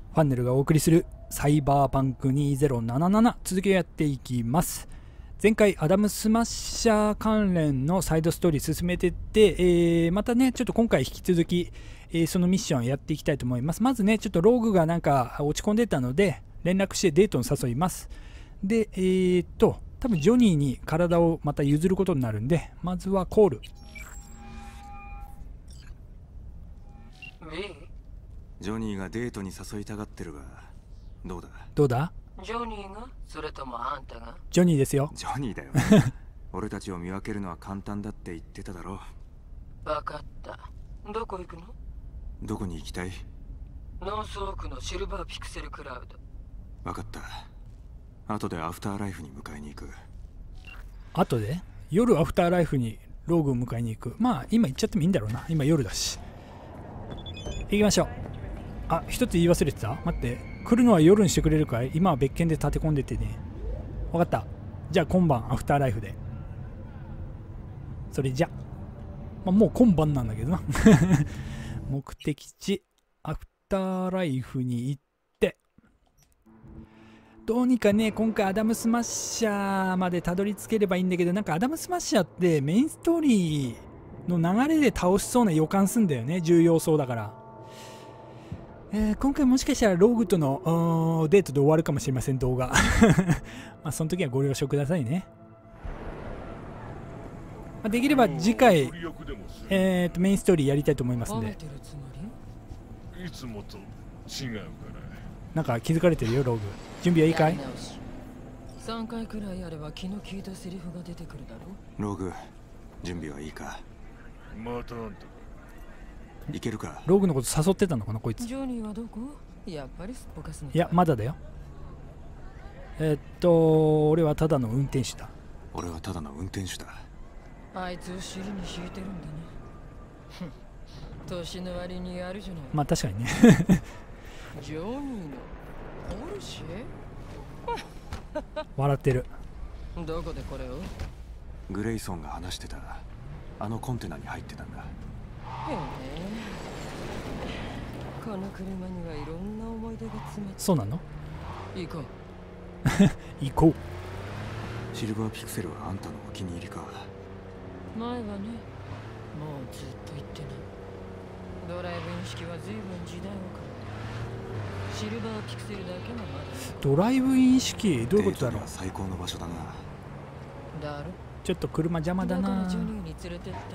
ファンネルがお送りするサイバーパンク2077、続きをやっていきます。前回アダムスマッシャー関連のサイドストーリー進めてって、またねちょっと今回引き続き、そのミッションをやっていきたいと思います。まずねちょっとローグがなんか落ち込んでたので連絡してデートに誘います。で多分ジョニーに体をまた譲ることになるんで、まずはコール。 ジョニーがデートに誘いたがってるが、どうだどうだ。 ジョニーがそれともあんたが。 ジョニーですよ。 ジョニーだよ俺たちを見分けるのは簡単だって言ってただろ。 分かった。どこ行くの？ どこに行きたい？ ノースオークのシルバーピクセルクラウド。 分かった。後でアフターライフに迎えに行く。 後で夜アフターライフにローグを迎えに行く。まあ今行っちゃってもいいんだろうな、今夜だし。行きましょう。あ、一つ言い忘れてた。待って、来るのは夜にしてくれるかい？今は別件で立て込んでてね。分かった。じゃあ今晩アフターライフで。それじゃ、まあ、もう今晩なんだけどな目的地アフターライフに行って、どうにかね今回アダムスマッシャーまでたどり着ければいいんだけど、なんかアダムスマッシャーってメインストーリーの流れで倒しそうな予感すんだよね、重要そうだから。今回もしかしたらローグとのデートで終わるかもしれません、動画まあその時はご了承くださいね。まあ、できれば次回、メインストーリーやりたいと思いますんで。 いつもと違うから。 なんか気づかれてるよ、ローグ。準備はいいかい ？3回くらいやれば気の利いたセリフが出てくるだろ。 ローグ、準備はいいか？ またあんたいけるか？ ローグのこと誘ってたのかなこいつ。 ジョニーはどこ？やっぱりすっぽかすのか。 いやまだだよ。俺はただの運転手だ。 俺はただの運転手だ。 あいつを尻に敷いてるんだね年の割にやるじゃない。 まあ確かにねジョニーのポルシェ笑ってる。 どこでこれを？ グレイソンが話してたあのコンテナに入ってたんだ。 へえ、この車にはいろんな思い出が詰まって。 そうなの？ 行こう行こう。 シルバーピクセルはあんたのお気に入りか？ 前はね、もうずっと言ってない。ドライブイン式は随分時代を変えた。シルバーピクセルだけはまだ。 ドライブイン式どういうことだろう。 最高の場所だな。 だろ？ ちょっと車邪魔だな。 だからジョニーに連れてってって頼んだんだ。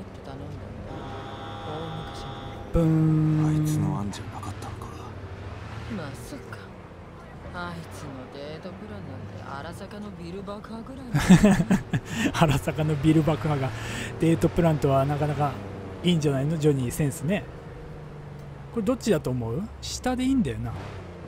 大昔に。 ブーン。 あいつの案じゃなかったのか。 まさかあいつのデートプランなんて荒坂のビル爆破ぐらい原坂のビル爆破がデートプランとはなかなかいいんじゃないの、ジョニーセンスね。これどっちだと思う？下でいいんだよな。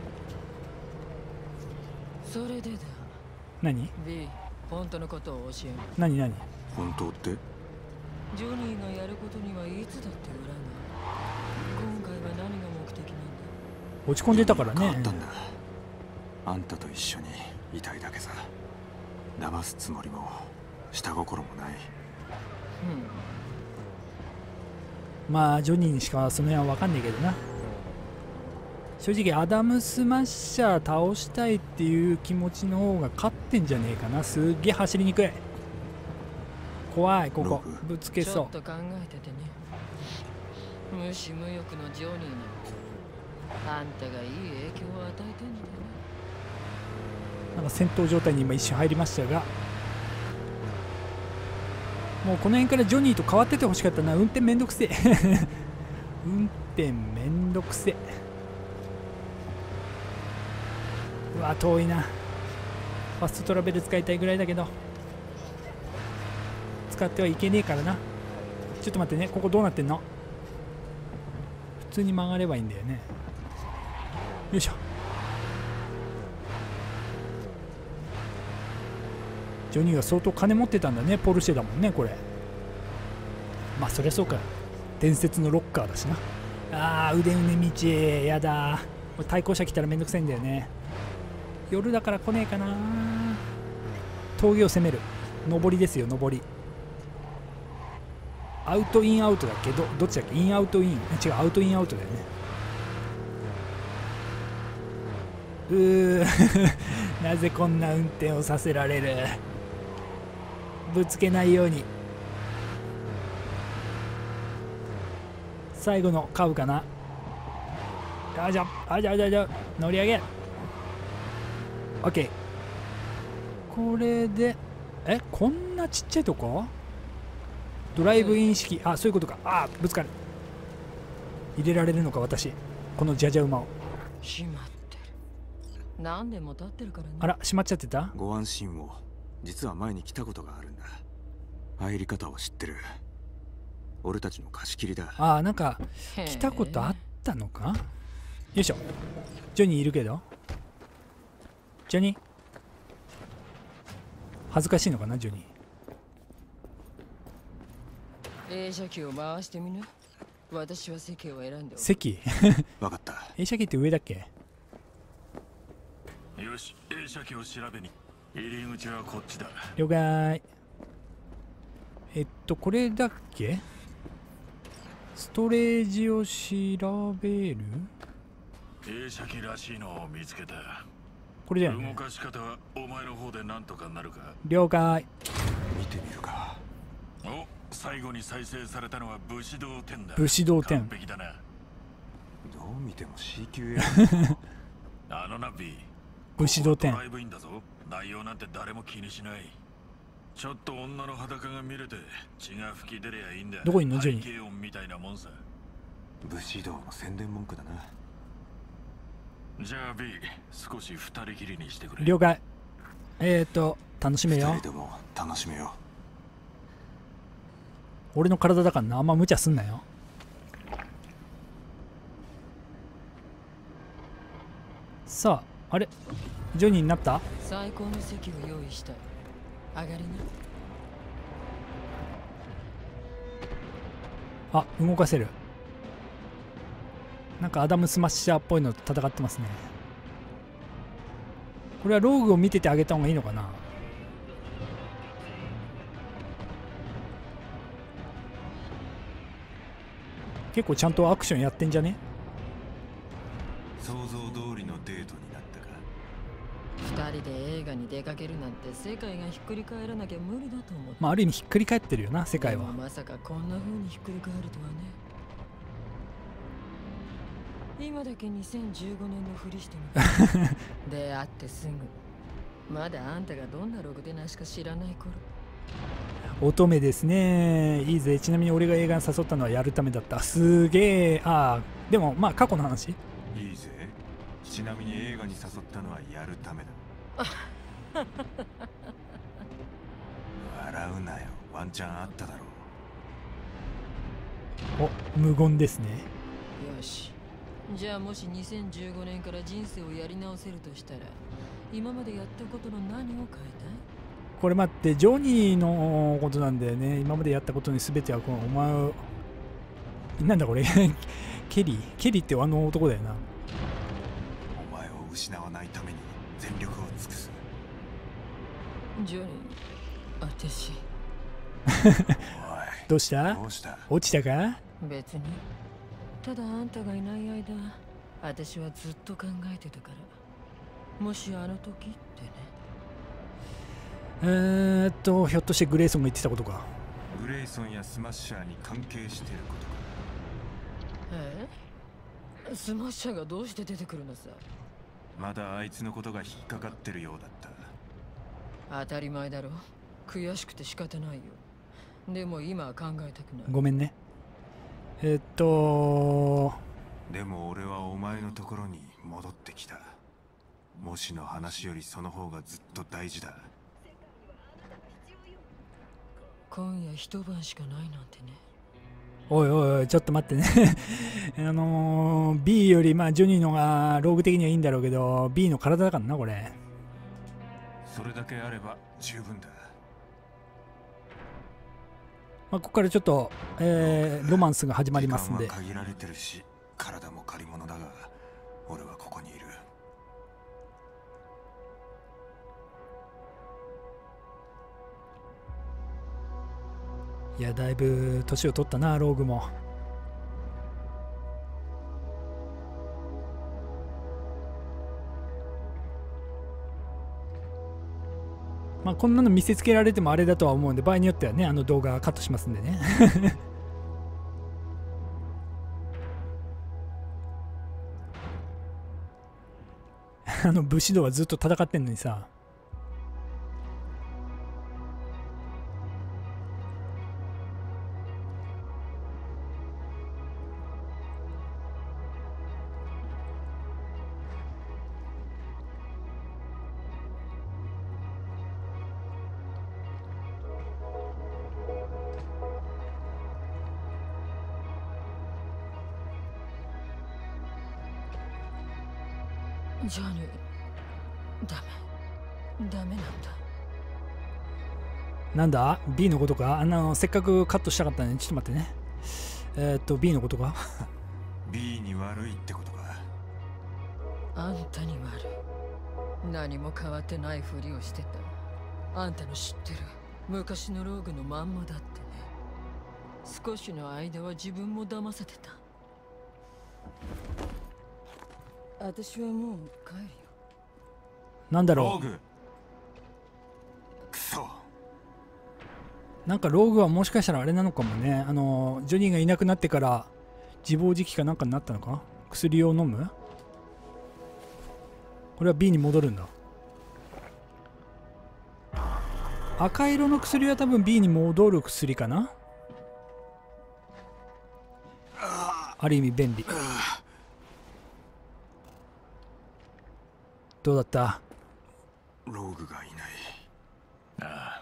それでだ。 何？ B、本当のことを教える。 何？ 本当って？ ジョニーがやることにはいつだって裏が。今回は何が目的なんだ？ 落ち込んでたからね。 変わったんだ。あんたと一緒にいたいだけさ。騙すつもりも下心もない。 まあジョニーにしかその辺は分かんないけどな。正直アダムスマッシャー倒したいっていう気持ちの方が勝ってんじゃねえかな。すっげえ走りにくい。怖い、ここぶつけそう。 ちょっと考えててね。無視無欲のジョニーにあんたがいい影響を与えてんのだね。 なんか戦闘状態に今一瞬入りましたが、もうこの辺からジョニーと変わっててほしかったな。運転めんどくせえ運転めんどくせえ。うわ遠いな。ファストトラベル使いたいぐらいだけど使ってはいけねえからな。ちょっと待ってね、ここどうなってんの？普通に曲がればいいんだよね。よいしょ。ジョニーは相当金持ってたんだね。ポルシェだもんねこれ。まあそりゃそうか、伝説のロッカーだしな。あー腕うね道やだ。対向車来たらめんどくさいんだよね。夜だから来ねえかな。峠を攻める。上りですよ、上り。アウトインアウトだっけ？どっちだっけ？インアウトイン。違う、アウトインアウトだよね。 なぜこんな運転をさせられる。ぶつけないように。最後のカーブかな。あじゃ乗り上げ。 OK。 これでこんなちっちゃいとこドライブイン式、あ、そういうことか。あ、ぶつかる。入れられるのか私、このじゃじゃ馬を。 閉まってる。何年も経ってるからね。 あら、閉まっちゃってた。 ご安心を。実は前に来たことがあるんだ。入り方を知ってる。俺たちの貸し切りだ。 ああ、なんか来たことあったのか。よいしょ。ジョニーいるけど。ジョニー恥ずかしいのかな、ジョニー。 映写機を回してみな。私は席を選んでおく。 席わかった。 映写機って上だっけ。 よし、映写機を調べに。入り口はこっちだ。 了解。これだっけ。ストレージを調べる。 映写機らしいのを見つけた。 これだよね。 動かし方はお前の方でなんとかなるか。 了解。 見てみるか。 お、最後に再生されたのは武士道展だ。 武士道展。 完璧だな。 どう見ても C 級や。 あのな、B。 武士道展。 ドライブインだぞ。内容なんて誰も気にしない。ちょっと女の裸が見れて血が吹き出りゃいいんだ。 どこにいんのジョニー。 背景音みたいなもんさ。 武士道の宣伝文句だな。 じゃあ B、少し二人きりにしてくれ。 了解。楽しめよ。 二人でも楽しめよ。 俺の体だからな、あんま無茶すんなよ。さあ、あれジョニーになった。 最高の席を用意したい。上がりな。 あ、動かせる。なんかアダムスマッシャーっぽいのと戦ってますね。これはローグを見ててあげた方がいいのかな。結構ちゃんとアクションやってんじゃね。 想像通りのデートになったか。 二人で映画に出かけるなんて世界がひっくり返らなきゃ無理だと思って。 まあある意味ひっくり返ってるよな、世界は。 でもまさかこんな風にひっくり返るとはね。今だけ2015年のふりしてみた。出会ってすぐ。まだあんたがどんなログでなしか知らない頃。 乙女ですね。いいぜ。ちなみに俺が映画に誘ったのはやるためだった。すげえ。ああ、でもまあ過去の話。 いいぜ。ちなみに映画に誘ったのはやるためだ。笑うなよ。ワンチャンあっただろう。 お、無言ですね。 よし。じゃあもし2015年から人生をやり直せるとしたら、今までやったことの何を変えたい？ これ待って、ジョニーのことなんだよね。今までやったことに全てはこのお前を、なんだこれケリーってあの男だよな。 お前を失わないために全力を尽くす。 ジョニー、私おい、 どうした？ どうした？ 落ちたか？ 別に。ただあんたがいない間、私はずっと考えてたから。もしあの時ってね。 ひょっとしてグレイソンが言ってたことか。 グレイソンやスマッシャーに関係してることか。 スマッシャーがどうして出てくるのさ。 まだあいつのことが引っかかってるようだった。 当たり前だろ。悔しくて仕方ないよ。でも今は考えたくない。 ごめんね。 でも俺はお前のところに戻ってきた。もしの話よりその方がずっと大事だ。 今夜一晩しかないなんてね。 おいおい、ちょっと待ってねB よりまあジョニーのがローグ的にはいいんだろうけど、 B の体だからなこれ。 それだけあれば十分だ。 まあ、ここからちょっと、ロマンスが始まりますんで。 時間は限られてるし、体も借り物だが、俺はここにいる。 いや、だいぶ年を取ったな、ローグも。 まあこんなの見せつけられてもあれだとは思うんで、場合によってはね動画カットしますんでね。武士道はずっと戦ってんのにさ。 ジャニー、ダメなんだ。 なんだ ?B のことか。せっかくカットしたかったね。ちょっと待ってね。B のことか。 B に悪いってことか。 あんたに悪い。何も変わってないふりをしてた。あんたの知ってる昔のローグのまんまだってね。少しの間は自分も騙せてた。私はもう帰るよ。 なんだろう。 ローグ。クソ。 なんかローグはもしかしたらあれなのかもね。ジョニーがいなくなってから自暴自棄かなんかになったのか。薬を飲む。これは B に戻るんだ。赤色の薬は多分 B に戻る薬かな。ある意味便利。どうだった？ ローグがいない。 ああ、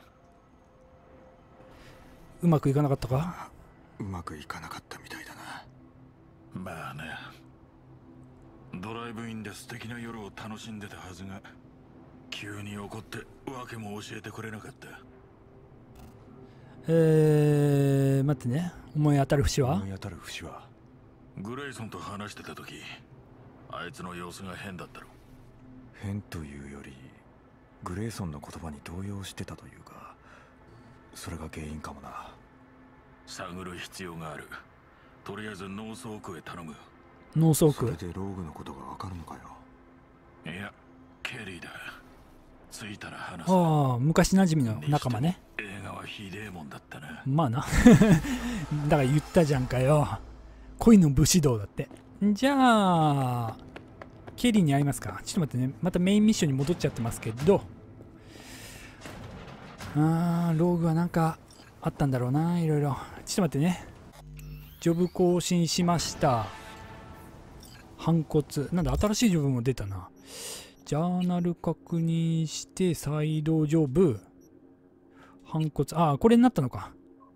うまくいかなかったか？ うまくいかなかったみたいだな。 まあね。ドライブインで素敵な夜を楽しんでたはずが、急に怒って訳も教えてくれなかった。 待ってね。思い当たる節は？ 思い当たる節はグレイソンと話してた時、あいつの様子が変だったろ。 変というよりグレイソンの言葉に動揺してたというか、それが原因かもな。 探る必要がある。とりあえずノースオークへ頼む。 ノースオーク。 それでローグのことがわかるのかよ。 いや、ケリーだ。着いたら話す。 ああ、昔馴染みの仲間ね。 映画はひでえもんだったな。 まあな。だから言ったじゃんかよ。恋の武士道だって。じゃあケリーに会いますか。ちょっと待ってね。またメインミッションに戻っちゃってますけど。ローグはなんかあったんだろうな。いろいろ。ちょっと待ってね。ジョブ更新しました。反骨。なんだ、新しいジョブも出たな。ジャーナル確認して、サイドジョブ。反骨。ああ、これになったのか。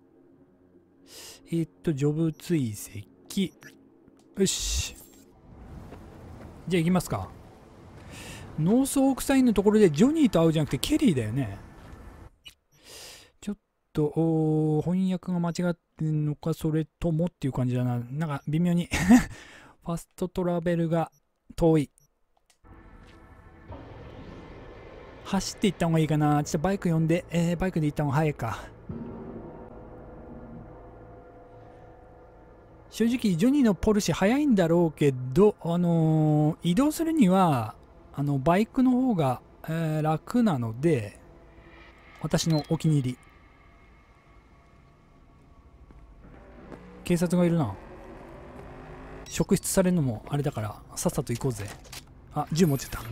ジョブ追跡。よし。じゃあ行きますか。ノースオークサインのところでジョニーと会うじゃなくてケリーだよね。ちょっと翻訳が間違ってんのか、それともっていう感じだな。なんか微妙にファストトラベルが遠い。走って行った方がいいかな。ちょっとバイク呼んで、バイクで行った方が早いか。正直ジョニーのポルシェ速いんだろうけど、移動するにはバイクの方が、楽なので、私のお気に入り。警察がいるな。職質されるのもあれだからさっさと行こうぜ。あ、銃持ってた。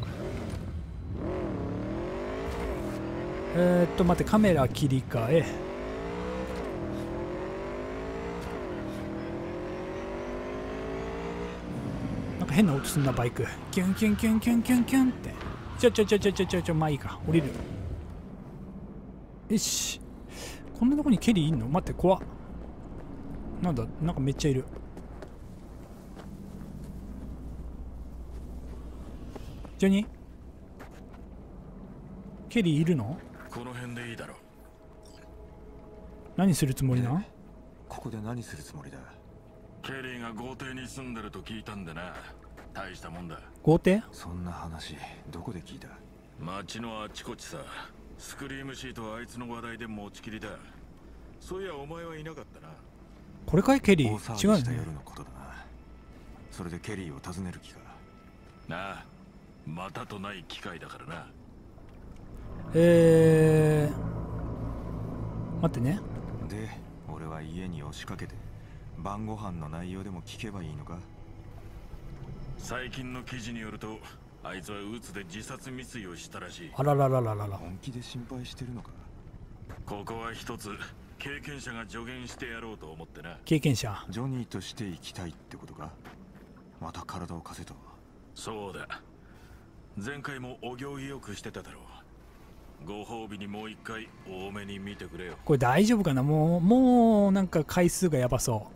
待って、カメラ切り替え。なんか変な音すんな、バイク。キュンキュンキュンキュンキュンキュンって。まあいいか、降りる。よし。こんなとこにケリーいんの？待って、怖っ。なんだ、なんかめっちゃいる。ジョニー？ケリーいるの？ この辺でいいだろう。 何するつもりな？ ここで何するつもりだ？ ケリーが豪邸に住んでると聞いたんでな。大したもんだ。 豪邸？ そんな話どこで聞いた？ 街のあちこちさ。スクリームシートはあいつの話題で持ちきりだ。そういやお前はいなかったな。 これかいケリー？ 大騒ぎした夜のことだな。それでケリーを訪ねる気か？ なあ、またとない機会だからな。 待ってね。 で、俺は家に押しかけて晩ご飯の内容でも聞けばいいのか？ 最近の記事によると、あいつはうつで自殺未遂をしたらしい。 あらららららら。 本気で心配してるのか？ ここは一つ経験者が助言してやろうと思ってな。 経験者。 ジョニーとして生きたいってことか？また体を貸せと？ そうだ。前回もお行儀よくしてただろう。ご褒美にもう一回多めに見てくれよ。 これ大丈夫かな。もうなんか回数がやばそう。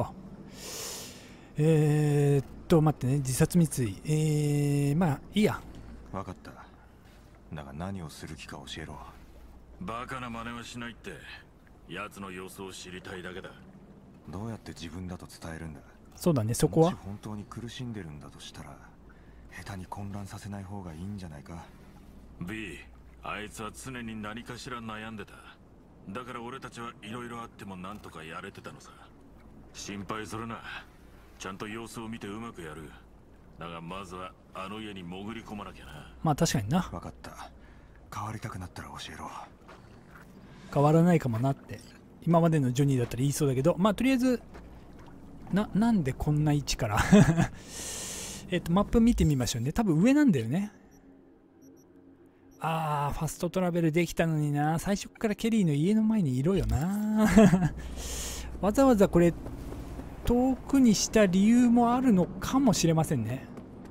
待ってね。自殺未遂。まあいいや。 分かった。だが何をする気か教えろ。 バカな真似はしないって。奴の様子を知りたいだけだ。 どうやって自分だと伝えるんだ？ そうだね、そこは。 もし本当に苦しんでるんだとしたら、下手に混乱させない方がいいんじゃないか。 B、 あいつは常に何かしら悩んでた。だから俺たちはいろいろあってもなんとかやれてたのさ。心配するな。ちゃんと様子を見てうまくやる。だがまずはあの家に潜り込まなきゃな。 まあ確かにな。 分かった。変わりたくなったら教えろ。 変わらないかもなって今までのジョニーだったら言いそうだけど、まあとりあえずなんでこんな位置からマップ見てみましょうね。多分上なんだよね。ファストトラベルできたのにな。最初からケリーの家の前にいろよなわざわざこれ遠くにした理由もあるのかもしれませんね。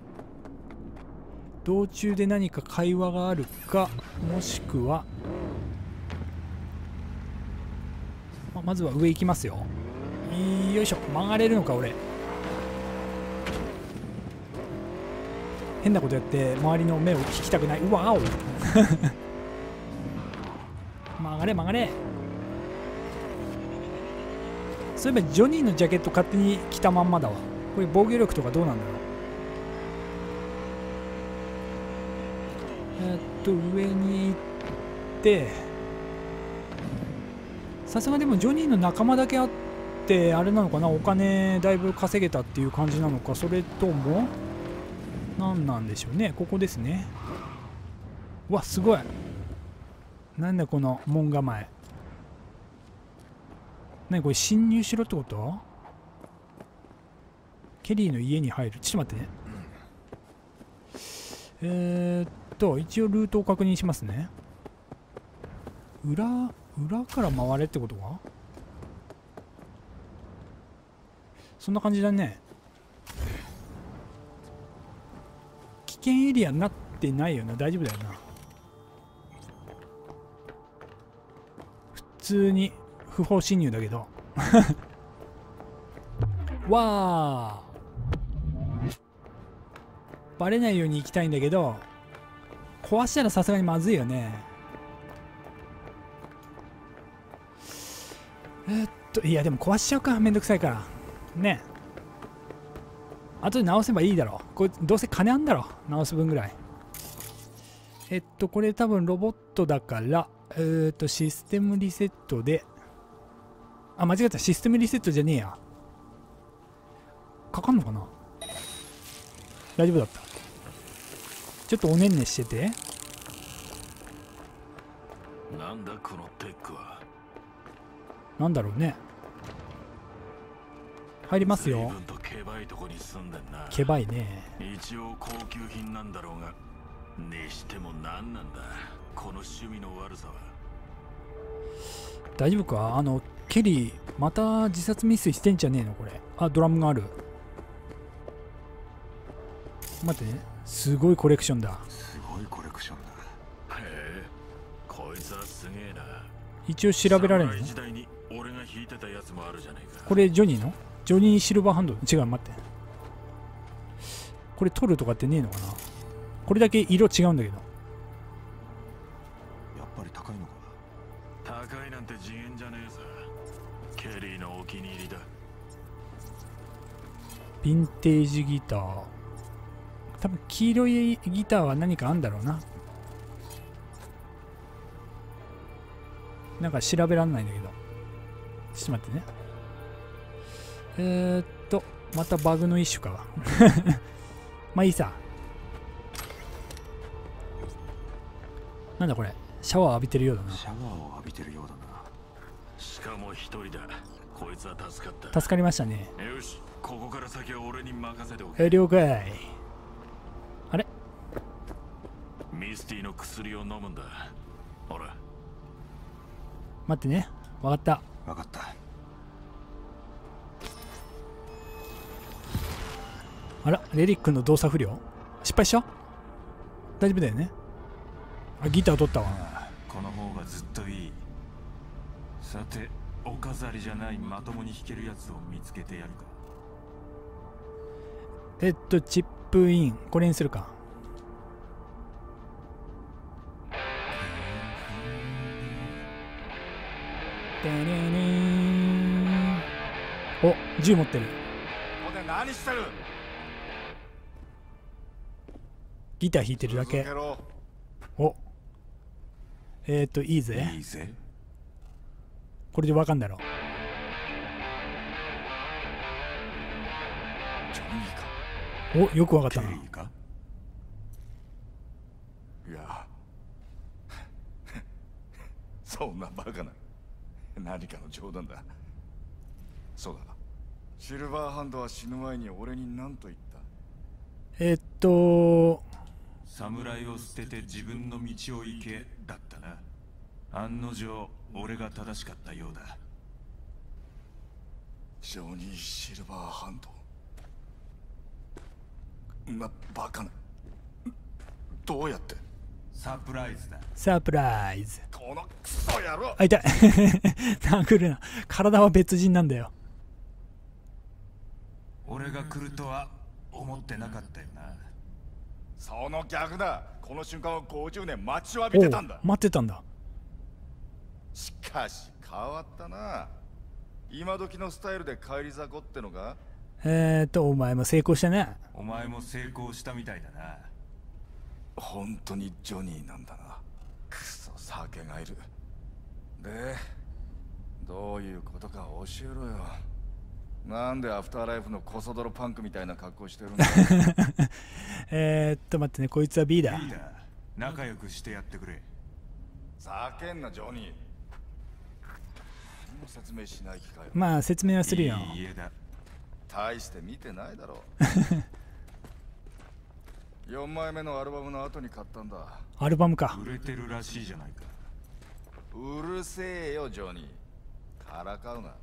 道中で何か会話があるか、もしくはまずは上行きますよ。よいしょ。曲がれるのか俺。変なことやって周りの目を引きたくない。うわお曲がれ曲がれ。そういえばジョニーのジャケット勝手に着たまんまだわ。これ防御力とかどうなんだろう。上に行ってさすがでもジョニーの仲間だけあってあれなのかな。お金だいぶ稼げたっていう感じなのか、それとも何なんでしょうね。ここですね。うわすごい。なんだこの門構え。何これ侵入しろってこと？ケリーの家に入る。ちょっと待ってね。一応ルートを確認しますね。裏から回れってことか？そんな感じだね。危険エリアになってないよな。大丈夫だよな。普通に不法侵入だけどわー、バレないように行きたいんだけど壊したらさすがにまずいよね。いやでも壊しちゃうか。めんどくさいからね。後で直せばいいだろう。これどうせ金あんだろ、直す分ぐらい。これ多分ロボットだからシステムリセットで、間違った。システムリセットじゃねえや。かかんのかな。大丈夫だった。ちょっとおねんねしてて。 なんだこのテックは。 なんだろうね。入りますよ。ケバいね。 一応高級品なんだろうが、にしても何なんだこの趣味の悪さは。 大丈夫か。ケリーまた自殺未遂してんじゃねえのこれ。ドラムがある。待ってね。すごいコレクションだ。 すごいコレクションだ。 へえ、こいつはすげえな。 一応調べられるの。これジョニーのジョニーシルバーハンド。違う、待って。これ取るとかってねえのかな。これだけ色違うんだけど。 やっぱり高いのか。 高いなんて次元じゃねえさ。ケリーのお気に入りだ。 ヴィンテージギター。多分黄色いギターは何かあんだろうな。なんか調べらんないんだけど。ちょっと待ってね。またバグの一種か。まあいいさ。 なんだこれ、シャワー浴びてるようだな。 シャワーを浴びてるようだな。 しかも一人だ。こいつは助かった。 助かりましたね。 よし、ここから先は俺に任せておけ。 了解。あれ、 ミスティの薬を飲むんだ。ほら。 待ってね。わかった。 わかった。 あら、レリックの動作不良失敗した？大丈夫だよね。あ、ギター取ったわ。 この方がずっといい。さて、お飾りじゃないまともに弾けるやつを見つけてやるか。 チップイン。これにするか。お、銃持ってる。 ここで何してる？ ギター弾いてるだけ。お、いいぜ。 いいぜ。 これでわかんだろ。 ジョニーか。 お、よくわかったな。 ケリーか？いやそんなバカな。何かの冗談だ。そうだ。シルバーハンドは死ぬ前に俺に何と言った？侍を捨てて自分の道を行けだったな。案の定俺が正しかったようだ。ジョニー・シルバーハンド。バカな。どうやって？サプライズだ。 サプライズ。 このクソ野郎。 あ、痛い。殴るな。体は別人なんだよ。 俺が来るとは思ってなかったよな。その逆だ。この瞬間を50年待ちわびてたんだ。 待ってたんだ。 しかし変わったな。今時のスタイルで帰り咲こってのか？ お前も成功したね。 お前も成功したみたいだな。本当にジョニーなんだな。くそ酒がいる。で、どういうことか教えろよ。なんでアフターライフのコソ泥パンクみたいな格好してるんだ。 待ってね、こいつは B だ。 B だ。仲良くしてやってくれ。叫んなジョニー。何も説明しない機会。 まあ説明はするよ。 いい家だ。大して見てないだろう。4枚目のアルバムの後に買ったんだ。 アルバムか。 売れてるらしいじゃないか。うるせえよジョニー。からかうな。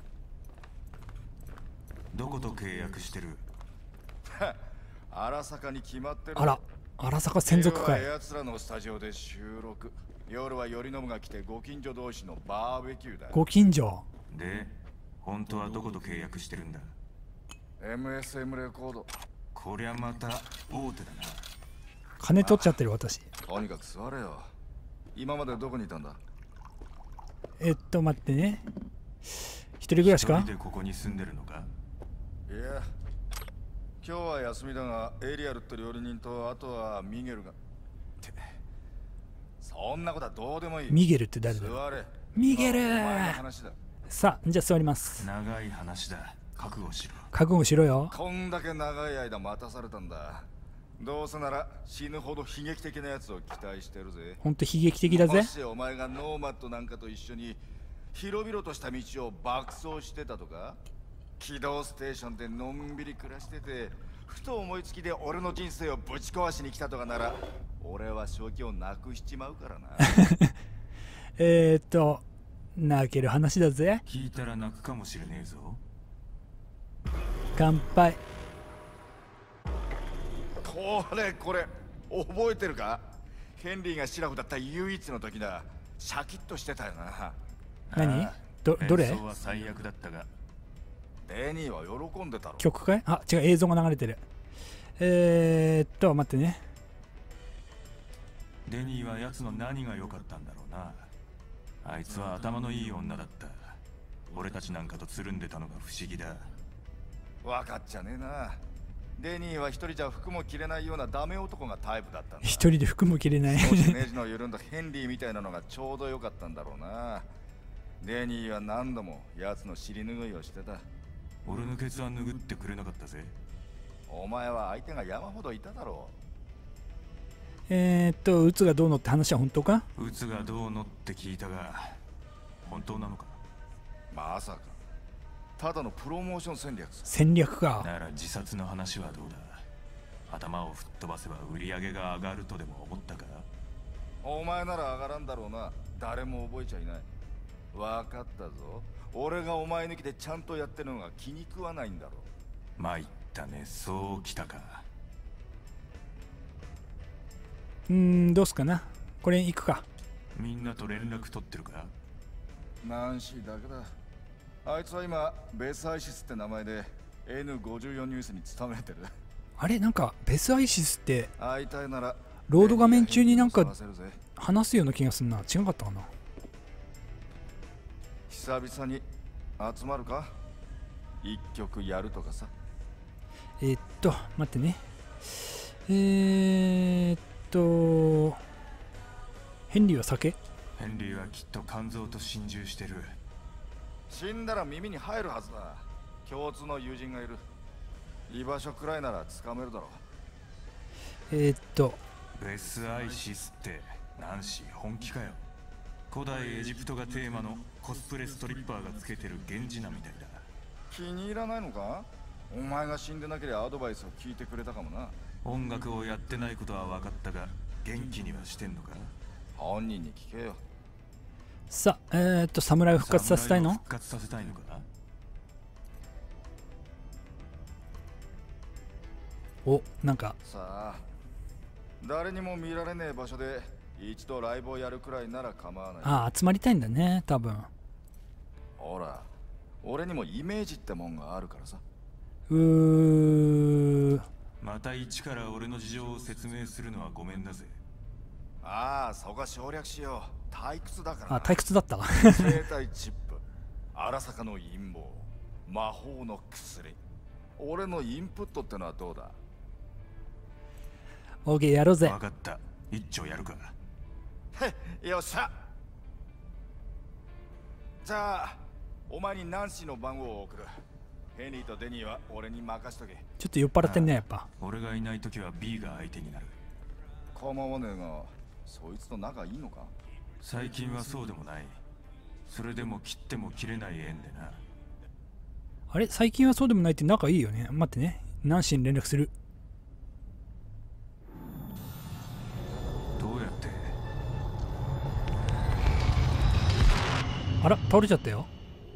どこと契約してる？荒坂に決まってる。 あら、荒坂専属かい。 奴らのスタジオで収録。夜は頼信が来てご近所同士のバーベキューだ。 ご近所で、本当はどこと契約してるんだ？ MSM レコード。こりゃまた大手だな。 金取っちゃってる私。 とにかく座れよ。今までどこにいたんだ？ 待ってね。一人暮らしか？ 一人でここに住んでるのか？いや、今日は休みだが、エリアルって料理人と、あとはミゲルが。ってそんなことはどうでもいい。 ミゲルって誰だ？ 座れ。 ミゲル。さあ、じゃあ座ります。 長い話だ。覚悟しろ。 覚悟しろよ。 こんだけ長い間待たされたんだ。どうせなら死ぬほど悲劇的なやつを期待してるぜ。 ほんと悲劇的だぜ。 もしお前がノーマットなんかと一緒に広々とした道を爆走してたとか、軌道ステーションでのんびり暮らしてて、ふと思いつきで俺の人生をぶち壊しに来たとかなら、俺は正気をなくしちまうからな。 泣ける話だぜ。 聞いたら泣くかもしれねえぞ。 乾杯。 これ覚えてるか？ヘンリーがシラフだった唯一の時だ。シャキッとしてたよな。 何？どれ？ 演奏は最悪だったが、デニーは喜んでたろ。 曲かい？あ、違う、映像が流れてる。待ってね。 デニーは奴の何が良かったんだろうな。あいつは頭のいい女だった。俺たちなんかとつるんでたのが不思議だ。分かっちゃねえな。デニーは一人じゃ服も着れないようなダメ男がタイプだったんだ。 一人で服も着れない。 少しネジの緩んだヘンリーみたいなのがちょうど良かったんだろうな。デニーは何度も奴の尻拭いをしてた。俺のケツは拭ってくれなかったぜ。お前は相手が山ほどいただろうつがどうのって話は本当か？ うつがどうのって聞いたが本当なのか？まさかただのプロモーション戦略さ。 戦略か。 なら自殺の話はどうだ？頭を吹っ飛ばせば売り上げが上がるとでも思ったか？お前なら上がらんだろうな。誰も覚えちゃいない。分かったぞ。俺がお前抜きでちゃんとやってるのが気に食わないんだろう。参ったね。そうきたか。 どうすかな。これ行くか。 みんなと連絡取ってるか？ナンシーだけだ。あいつは今ベースアイシスって名前で N54 ニュースに勤めてる。 あれなんかベスアイシスって会いたいならロード画面中になんか話すような気がするな。違かったかな。 久々に集まるか？一曲やるとかさ。 待ってね。ヘンリーは酒？ ヘンリーはきっと肝臓と心中してる。死んだら耳に入るはずだ。共通の友人がいる。居場所くらいならつかめるだろう。ベスアイシスってナンシー本気かよ。古代エジプトがテーマのコスプレストリッパーがつけてる源氏名みたいだ。気に入らないのか？お前が死んでなければアドバイスを聞いてくれたかもな。音楽をやってないことは分かったが元気にはしてんのか？本人に聞けよ。 さあ、侍を復活させたいの？ 復活させたいのかな？ お、なんかさあ、誰にも見られねえ場所で一度ライブをやるくらいなら構わない。 ああ、集まりたいんだね、多分。 ほら、俺にもイメージってもんがあるからさ。また一から俺の事情を説明するのはごめんだぜ。ああ、そこは省略しよう。退屈だから。 あ、退屈だった。 生体チップ、荒坂の陰謀、魔法の薬。俺のインプットってのはどうだ？ オーケー、やろうぜ。 分かった。一丁やるか。へっ、よっしゃ。じゃあ、お前にナンシーの番号を送る。ヘンリーとデニーは俺に任しとけ。 ちょっと酔っ払ってんね、やっぱ。 俺がいないときは B が相手になる。構わねえが、そいつと仲いいのか？最近はそうでもない。それでも切っても切れない縁でな。 あれ最近はそうでもないって仲いいよね。待ってね。ナンシーに連絡する。 どうやって？ あら、倒れちゃったよ。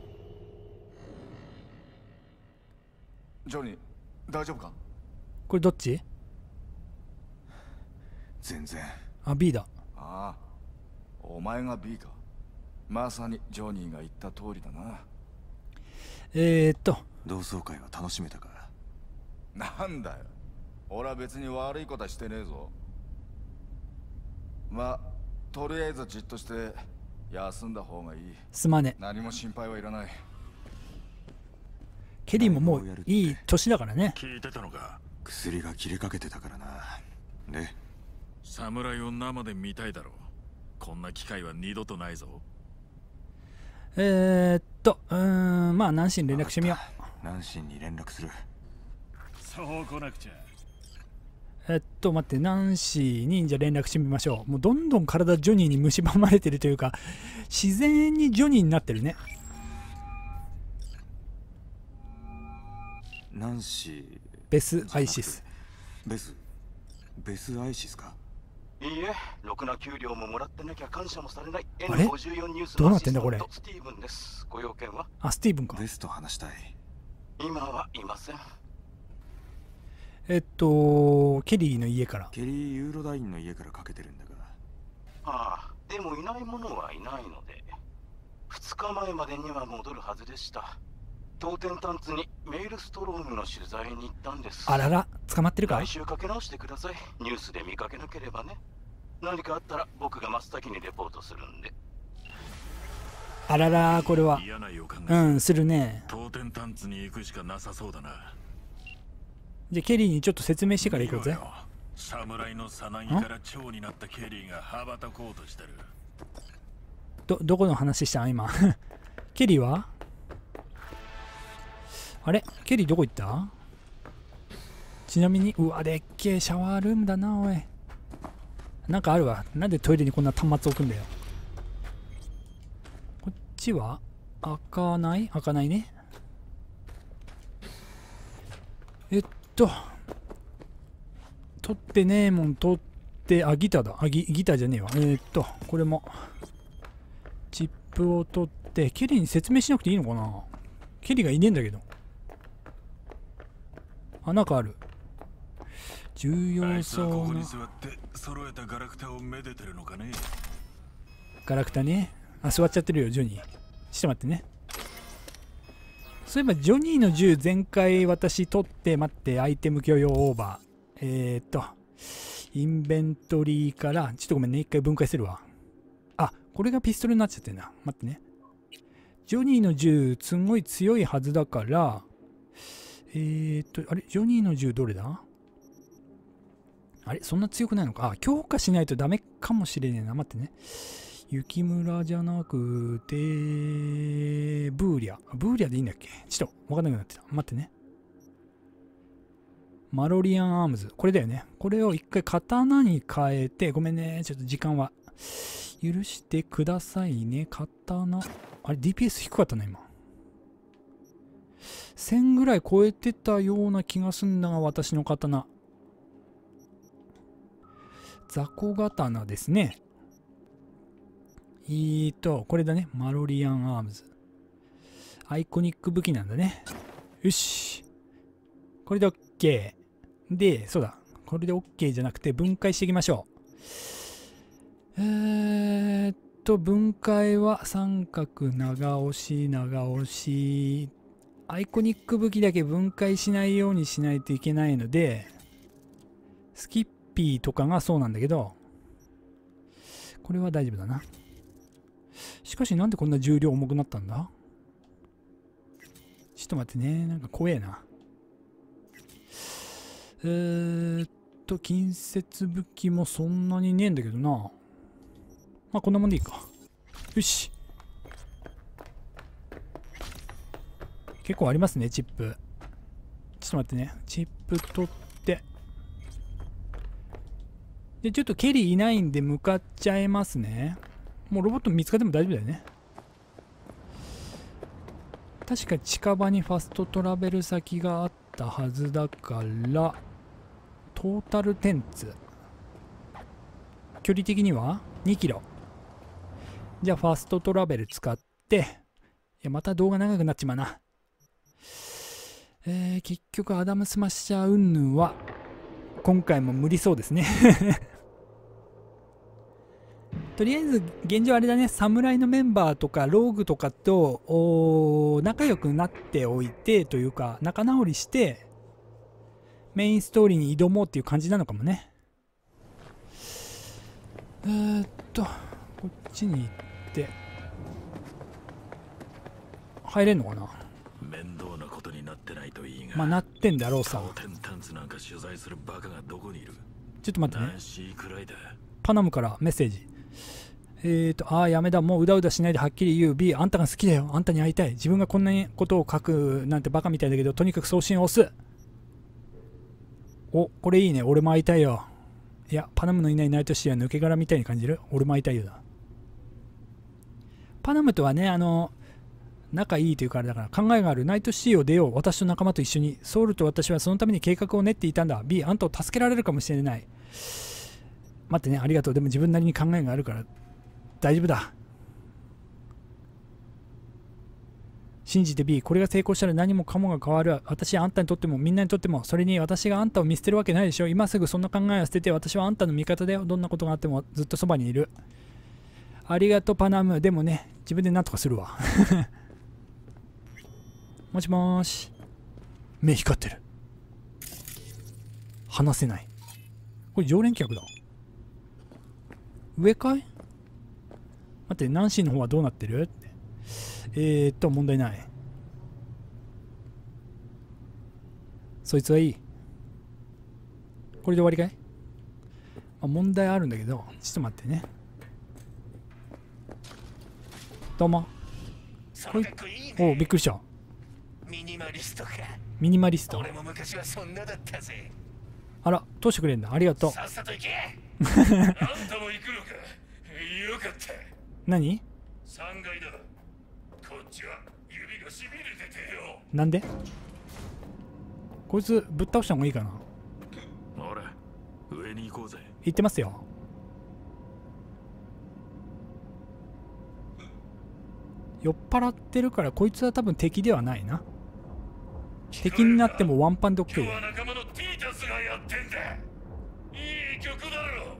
ジョニー、大丈夫か？ これどっち？ 全然。 あ、B だ。 ああ、お前が B か。まさにジョニーが言った通りだな。同窓会は楽しめたか？なんだよ。俺は別に悪いことはしてねえぞ。まあ、とりあえずじっとして休んだ方がいい。 すまね。 何も心配はいらない。 ケリーももういい年だからね。 聞いてたのか？ 薬が切れかけてたからな。ね。 侍を生で見たいだろう。こんな機会は二度とないぞ。 まあナンシーに連絡してみよう。ナンシーに連絡する。 そう来なくちゃ。 待って、ナンシーにじゃあ連絡してみましょう。もうどんどん体ジョニーに蝕まれてるというか、自然にジョニーになってるね。 ナンシー。 ベスアイシス。 ベスアイシスか？ いいえ、ろくな給料ももらってなきゃ感謝もされない。 あれ？ N54 ニュースどうなってんだこれ？ スティーブンです。ご用件は？ あ、スティーブンか。 ベスと話したい。 今はいません。 ケリーの家から。 ケリー・ユーロダインの家からかけてるんだが。 ああ、でもいない者はいないので、2日前までには戻るはずでした。当店タンツにメールストロームの取材に行ったんです。 あらら、捕まってるか？ 来週かけ直してください。ニュースで見かけなければね。何かあったら僕が真っ先にレポートするんで。 あらら、これは嫌な予感がするね。 当店タンツに行くしかなさそうだな。 じゃあケリーにちょっと説明してから行こうぜ。 侍のさなぎから蝶になったケリーが羽ばたこうとしてる。 どこの話した今？ケリーは？あれケリーどこ行った？ちなみに、うわ、でっけえシャワールームだな、おい。 なんかあるわ。なんでトイレにこんな端末置くんだよ。こっちは開かない？開かないね。取ってねえもん取って、あ、ギターだ。ギターじゃねえわ。これも、チップを取って、ケリーに説明しなくていいのかな？ケリーがいねえんだけど。あ、なんかある。重要そうな。ガラクタね。あ、座っちゃってるよ、ジョニー。ちょっと待ってね。そういえば、ジョニーの銃、前回私取って、待って、アイテム許容オーバー。インベントリーから、ちょっとごめんね、一回分解するわ。あ、これがピストルになっちゃってるな。待ってね。ジョニーの銃、すんごい強いはずだから、あれ、ジョニーの銃どれだ？あれ、そんな強くないのか。あ、強化しないとダメかもしれねえな。待ってね。雪村じゃなくて、ブーリャでいいんだっけ？ちょっとわかんなくなってた。待ってね。マロリアンアームズ。これだよね。これを一回刀に変えて、ごめんね。ちょっと時間は許してくださいね。刀。あれ、DPS 低かったな、今。1000ぐらい超えてたような気がすんだが、私の刀。雑魚刀ですね。これだね。マロリアンアームズ。アイコニック武器なんだね。よし。これで OK。で、そうだ。これで OK じゃなくて分解していきましょう。分解は三角長押し。アイコニック武器だけ分解しないようにしないといけないので、スキッピーとかがそうなんだけど、これは大丈夫だな。しかしなんでこんな重量重くなったんだ？ちょっと待ってね。なんか怖えな。近接武器もそんなにねえんだけどな。まあこんなもんでいいか。よし。結構ありますね、チップ。ちょっと待ってね。チップ取って。で、ちょっとケリーいないんで向かっちゃいますね。もうロボット見つかっても大丈夫だよね。確か近場にファストトラベル先があったはずだから、トータルテンツ。距離的には2キロ。じゃあファストトラベル使って、いや、また動画長くなっちまうな。結局アダムスマッシャー云々は、今回も無理そうですね。とりあえず現状あれだね、侍のメンバーとかローグとかと仲良くなっておいてというか仲直りしてメインストーリーに挑もうっていう感じなのかもね。こっちに行って入れんのかな。 面倒なことになってないといいが。 まあなってんだろうさ。 テンタンツなんか取材するバカがどこにいる？ ちょっと待ってね。 何しくらいだ。 パナムからメッセージ。やめだ、もううだうだしないではっきり言う。B、あんたが好きだよ。あんたに会いたい。自分がこんなことを書くなんてバカみたいだけど、とにかく送信を押す。お、これいいね。俺も会いたいよ。いや、パナムのいないナイトシティは抜け殻みたいに感じる。俺も会いたいよだ。パナムとはね、仲いいというかあれだから、考えがある。ナイトシティを出よう。私と仲間と一緒に。ソウルと私はそのために計画を練っていたんだ。B、あんたを助けられるかもしれない。待ってね、ありがとう。でも自分なりに考えがあるから大丈夫だ。信じて B、 これが成功したら何もかもが変わる。私はあんたにとってもみんなにとっても。それに私があんたを見捨てるわけないでしょ。今すぐそんな考えを捨てて、私はあんたの味方だよ。どんなことがあってもずっとそばにいる。ありがとうパナム。でもね、自分で何とかするわ。もしもーし。目光ってる。話せない。これ常連客だ。上かい？待って、ナンシーの方はどうなってる？問題ない。そいつはいい。これで終わりかい？問題あるんだけど、ちょっと待ってね。どうも。おう、びっくりした。 ミニマリストか。 ミニマリスト。 俺も昔はそんなだったぜ。 あら、どうしてくれんだ。ありがとう。 さっさと行け。 あんたも行くのか。よかった。 何？ 3階だ。こっちは指がしびれててよ。 なんで？こいつぶっ倒した方がいいかな。 ほら上に行こうぜ。 行ってますよ。酔っ払ってるからこいつは多分敵ではないな。敵になってもワンパンで OK。 今日は仲間のティータスがやってんだ。いい曲だろ。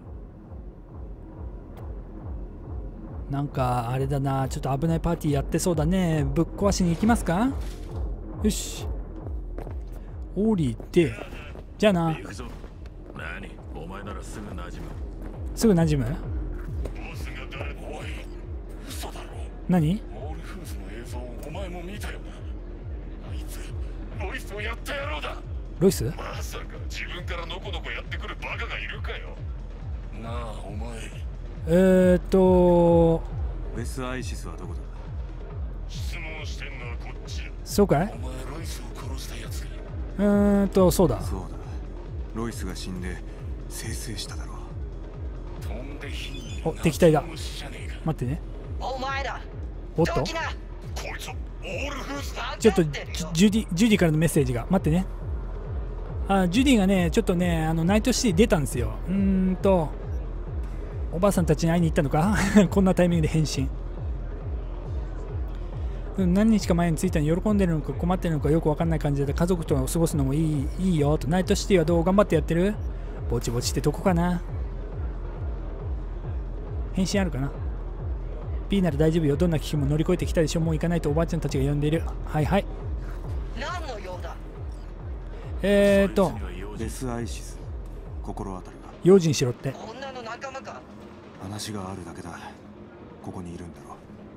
なんかあれだな、ちょっと危ないパーティーやってそうだね。ぶっ壊しに行きますか。よし降りて、じゃあな。 行くぞ。何？お前ならすぐ馴染む。 すぐ馴染む？ ボスが誰？おい、嘘だろ。 何？ オールフーズの映像をお前も見たよな。あいつロイスをやった野郎だ。 ロイス？ まさか自分からノコノコやってくるバカがいるかよ。なあお前。 ウェス・アイシスはどこだ？ 質問してんのはこっちだ。 そうかい？ お前ロイスを殺したやつか。 そうだ。 そうだ。ロイスが死んで生成しただろう。 飛んで火にお、敵対だ。 虫じゃねえか。 待ってね。 お前らおっと、 こいつオールフーズだ。 ちょっとジュディからのメッセージが。待ってね。ジュディがね、ちょっとね、ナイトシティ出たんですよ。おばあさんたちに会いに行ったのかこんなタイミングで返信。何日か前に着いたのに喜んでるのか困ってるのかよく分かんない感じで、家族と過ごすのもいいよと。ナイトシティはどう頑張ってやってる？ぼちぼちってどこかな。返信あるかな。 B なら大丈夫よ。どんな危機も乗り越えてきたでしょ。もう行かないとおばあちゃんたちが呼んでいる。はいはい。 何の用だ？ ベス・アイシス、心当たりが。 用心しろって。 女の仲間か？ 話があるだけだ。ここにいるんだろ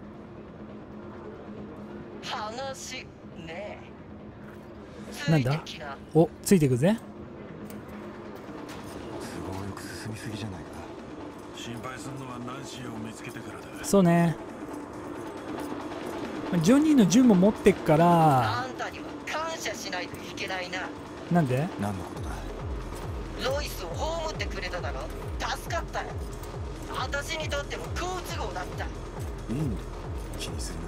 う。 話ねえ。 なんだ？お、ついてくぜ。 都合よく進みすぎじゃないか。 心配するのはナンシーを見つけてからだ。 そうね。ジョニーの銃も持ってっから。 あんたには感謝しないといけないな。 なんで？ 何のことだ？ ロイスを葬ってくれただろ。助かったよ。私にとっても好都合だった。 いいんだ。気にする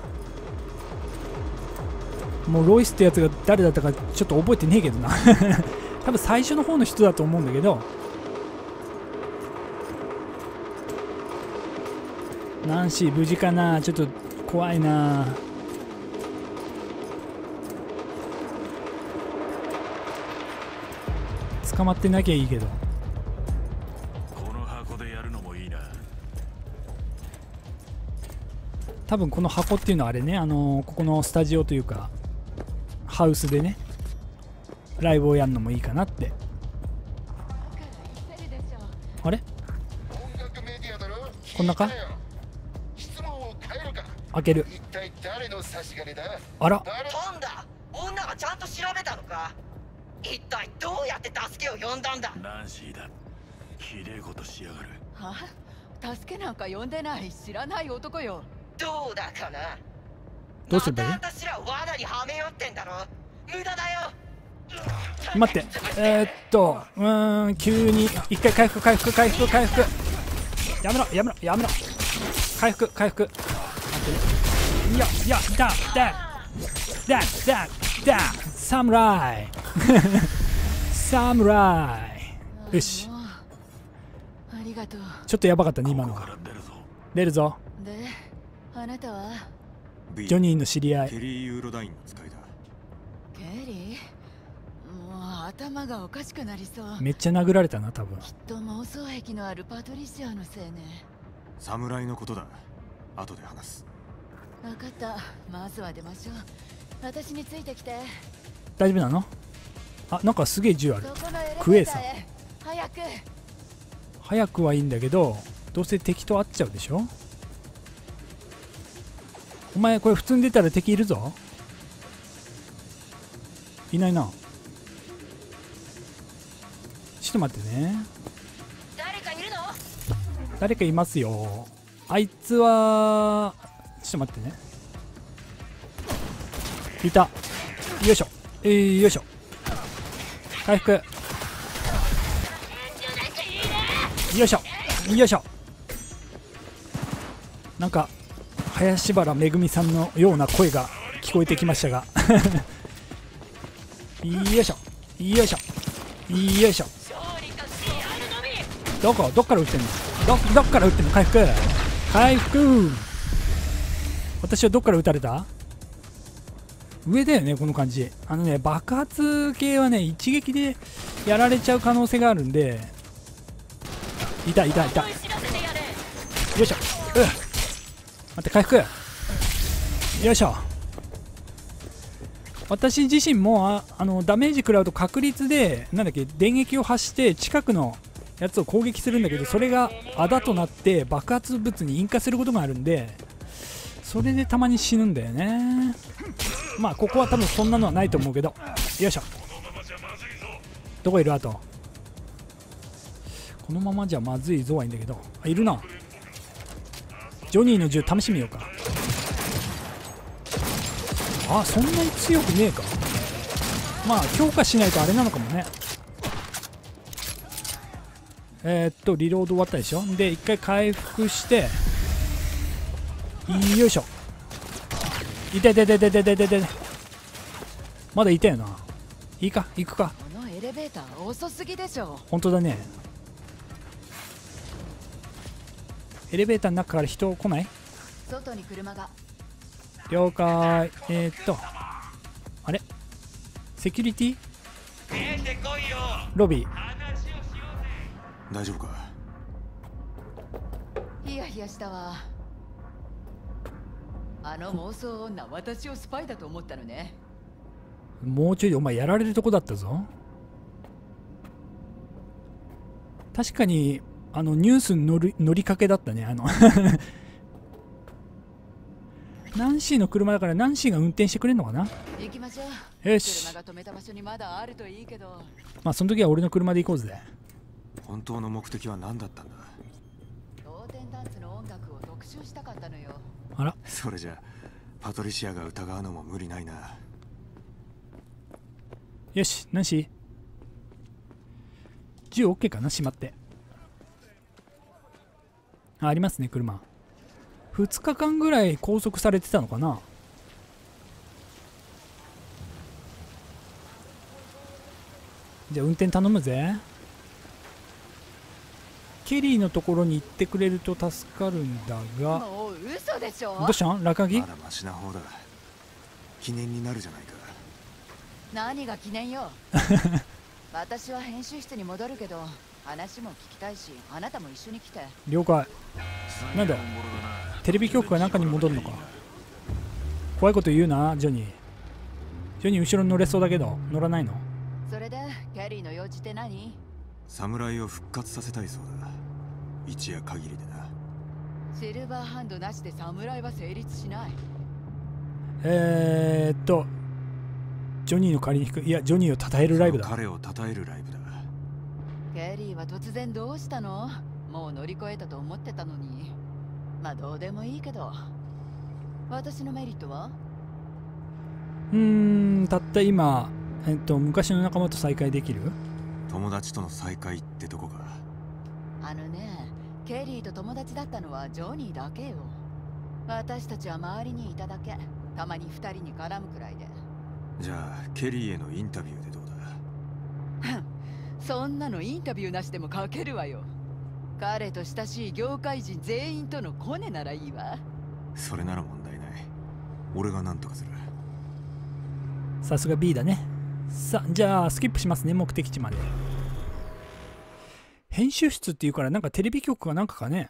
な。 もうロイスってやつが誰だったかちょっと覚えてねえけどな多分最初の方の人だと思うんだけど。ナンシー無事かな。ちょっと怖いな。捕まってなきゃいいけど。 この箱でやるのもいいな。 多分この箱っていうのはあれね、ここのスタジオというかハウスでねライブをやるのもいいかなって。あれこんなか。開ける。あら、 飛んだ。女がちゃんと調べたのか。一体どうやって助けを呼んだんだ。 ナンシーだ。ひでえことしやがる。 はあ、助けなんか呼んでない。知らない男よ。 どうだかな。 どうするんだい？ また私ら罠にはめよってんだろ。無駄だよ。 待って。急に一回回復。やめろ。回復。待ってね。いや、だ侍よし。 ありがとう。 ちょっとやばかったね今のは。出るぞ。 で、あなたは？ ジョニーの知り合い。 ケリー・ユーロダインの使いだ。 ケリー？もう頭がおかしくなりそう。 めっちゃ殴られたな多分。 きっと妄想癖のあるパトリシアのせいね。 侍のことだ。後で話す。 分かった。まずは出ましょう。私についてきて。 大丈夫なの？あ、なんかすげえ銃ある。 そこのエレベーターへ。 クエーさん早く。 早くはいいんだけど、どうせ敵と会っちゃうでしょ。お前これ普通に出たら敵いるぞ。いないな。ちょっと待ってね。 誰かいるの？ 誰かいますよ。あいつはちょっと待ってね。いた。よいしょ。よいしょ。回復。 よいしょよいしょ。なんか林原めぐみさんのような声が聞こえてきましたがよいしょよいしょよいしょ。どっから撃ってんの？どっから撃ってんの？回復回復。私はどっから撃たれた？上だよね、この感じ。爆発系はね、一撃でやられちゃう可能性があるんで。いた。よいしょ。待って、回復。よいしょ。私自身もダメージ食らうと確率でなんだっけ、電撃を発して近くのやつを攻撃するんだけど、それがあだとなって爆発物に引火することがあるんで、それでたまに死ぬんだよね。まあここは多分そんなのはないと思うけど。よいしょ。どこいる？あとこのままじゃまずいぞはいいんだけど、いるな。ジョニーの銃試してみようか。そんなに強くねえか。まあ強化しないとあれなのかもね。リロード終わったでしょ。で一回回復して、よいしょ。痛い。まだ痛いよな。いいか、行くか。 このエレベーター遅すぎでしょ。 本当だね。エレベーターの中から人来ない？ 外に車が。 了解。あれセキュリティロビー大丈夫か？ ヒヤヒヤしたわ。妄想女、私をスパイだと思ったのね。 もうちょいでお前やられるとこだったぞ。確かにニュースに乗りかけだったね。ナンシーの車だからナンシーが運転してくれるのかな。 行きましょう。 よし。 車が止めた場所にまだあるといいけど。 まあその時は俺の車で行こうぜ。 本当の目的は何だったんだ？ 同点ダンスの音楽を特集したかったのよ。 あら、 それじゃパトリシアが疑うのも無理ないな。 よし、ナンシー銃 OK かな。しまって。ありますね、車。2日間ぐらい拘束されてたのかな。じゃあ運転頼むぜ。ケリーのところに行ってくれると助かるんだが。 もう嘘でしょ。 どうしたん？落書き？ まだマシな方だ。記念になるじゃないか。 何が記念よ。私は編集室に戻るけど、話も聞きたいし、あなたも一緒に来て。 了解。なんだ、テレビ局かなんかに戻るのか。怖いこと言うな、ジョニー。ジョニー後ろに乗れそうだけど乗らないの？ それでキャリーの用事って何？ 侍を復活させたいそうだ。一夜限りでな。 シルバーハンドなしで侍は成立しない。 ジョニーの代わりに弾く。いや、ジョニーを称えるライブだ。 彼を称えるライブだ。 ケリーは突然どうしたの？もう乗り越えたと思ってたのに。まあどうでもいいけど、私のメリットは？ たった今、昔の仲間と再会できる？ 友達との再会ってどこか。 ケリーと友達だったのはジョニーだけよ。私たちは周りにいただけ。たまに2人に絡むくらいで。 じゃあケリーへのインタビューでどうだ？ そんなのインタビューなしでも書けるわよ。彼と親しい業界人全員とのコネならいいわ。 それなら問題ない。俺が何とかする。 さすが B だね。さあ、じゃあスキップしますね、目的地まで。編集室っていうからなんかテレビ局かなんかかね。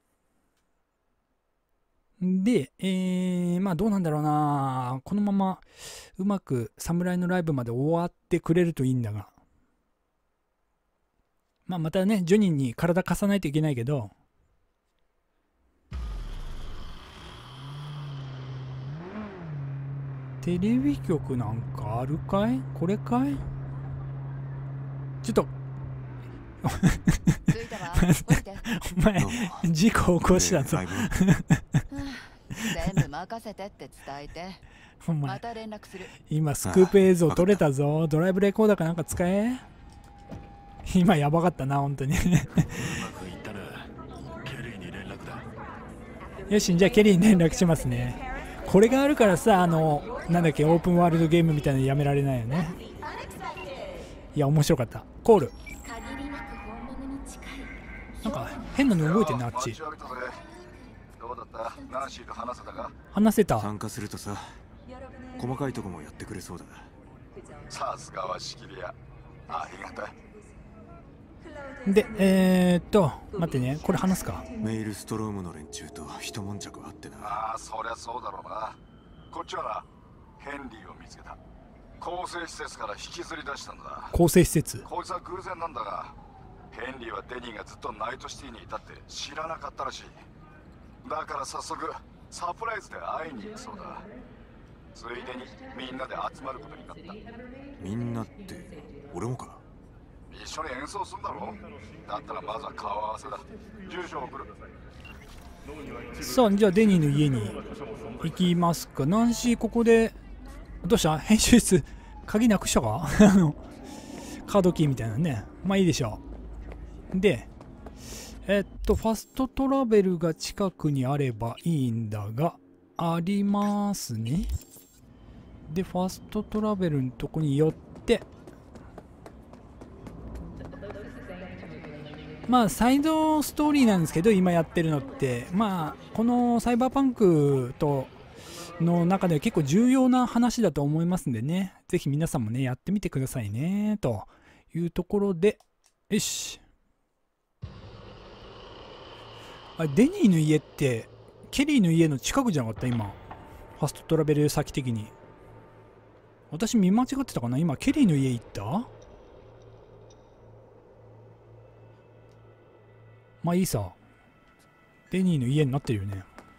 で、まあどうなんだろうな。このままうまく侍のライブまで終わってくれるといいんだが。まあまたね、ジョニーに体貸さないといけないけど。テレビ局なんかあるかい？これかい？ちょっとお前事故起こしたぞ。 全部任せてって伝えて。 お前また連絡する。 今スクープ映像撮れたぞ。ドライブレコーダーかなんか使え。今やばかったな本当に。 よし、じゃあケリーに連絡しますね。これがあるからさ、なんだっけ、オープンワールドゲームみたいなのやめられないよね。いや、面白かった。コール。なんか変なの動いてんな、あっち。 どうだった？ナンシーと話せたか？ 話せた。 参加するとさ、細かいとこもやってくれそうだ。 さすがは仕切り屋。ありがたい。 で、待ってね、これ話すか。 メイルストロームの連中と一悶着あってな。 ああ、そりゃそうだろうな。こっちはな、ヘンリーを見つけた。構成施設から引きずり出したんだ。 構成施設。 こいつは偶然なんだが、ヘンリーはデニーがずっとナイトシティにいたって知らなかったらしい。だから早速サプライズで会いに行くそうだ。ついでにみんなで集まることになった。 みんなって俺もか？ 一緒に演奏するんだろ？だったらまずは顔合わせだ。住所を送る。 さあ、じゃあデニーの家に行きますか。ナンシー、ここでどうした？編集室鍵なくしたか？カードキーみたいなね。まあいいでしょう。でファストトラベルが近くにあればいいんだが、ありますね。でファストトラベルのとこに寄って、まあサイドストーリーなんですけど、今やってるのってまあこのサイバーパンクとの中では結構重要な話だと思いますんでね、ぜひ皆さんもねやってみてくださいねというところで、よし。あれ、デニーの家ってケリーの家の近くじゃなかった？今ファストトラベル先的に私見間違ってたかな。今ケリーの家行った？まあいいさ、デニーの家になってるよね。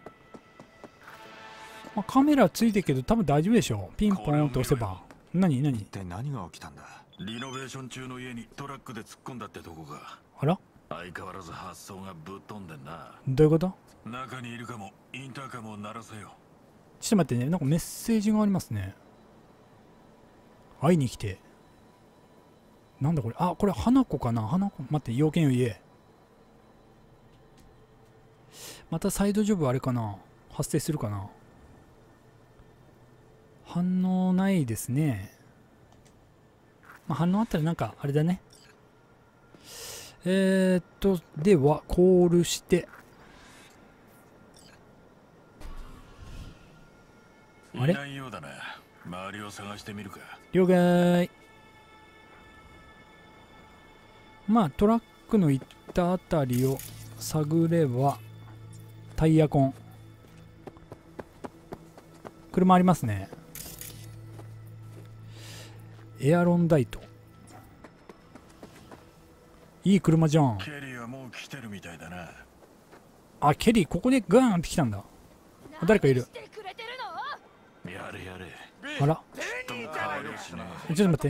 まあ、カメラついてるけど多分大丈夫でしょう。ピンポンと押せば。何一体何が起きたんだ？ リノベーション中の家にトラックで突っ込んだってとこか。 あら、 相変わらず発想がぶっ飛んでんな。 どういうこと？ 中にいるかも。インターカムを鳴らせよ。 ちょっと待ってね、なんかメッセージがありますね。会いに来て。なんだこれ。あ、これ花子かな。花子。待って、要件を言え。またサイドジョブあれかな、発生するかな。反応ないですね。まあ、反応あったらなんかあれだね。ではコールして、あれ？ いないようだな。周りを探してみるか。 了解。まあトラックの行ったあたりを探れば、タイヤ痕、車ありますね。エアロンダイト、いい車じゃん。 ケリーはもう来てるみたいだな。 あ、ケリーここでガーンって来たんだ。誰かいる。 やれやれ。 あら、ちょっと待って。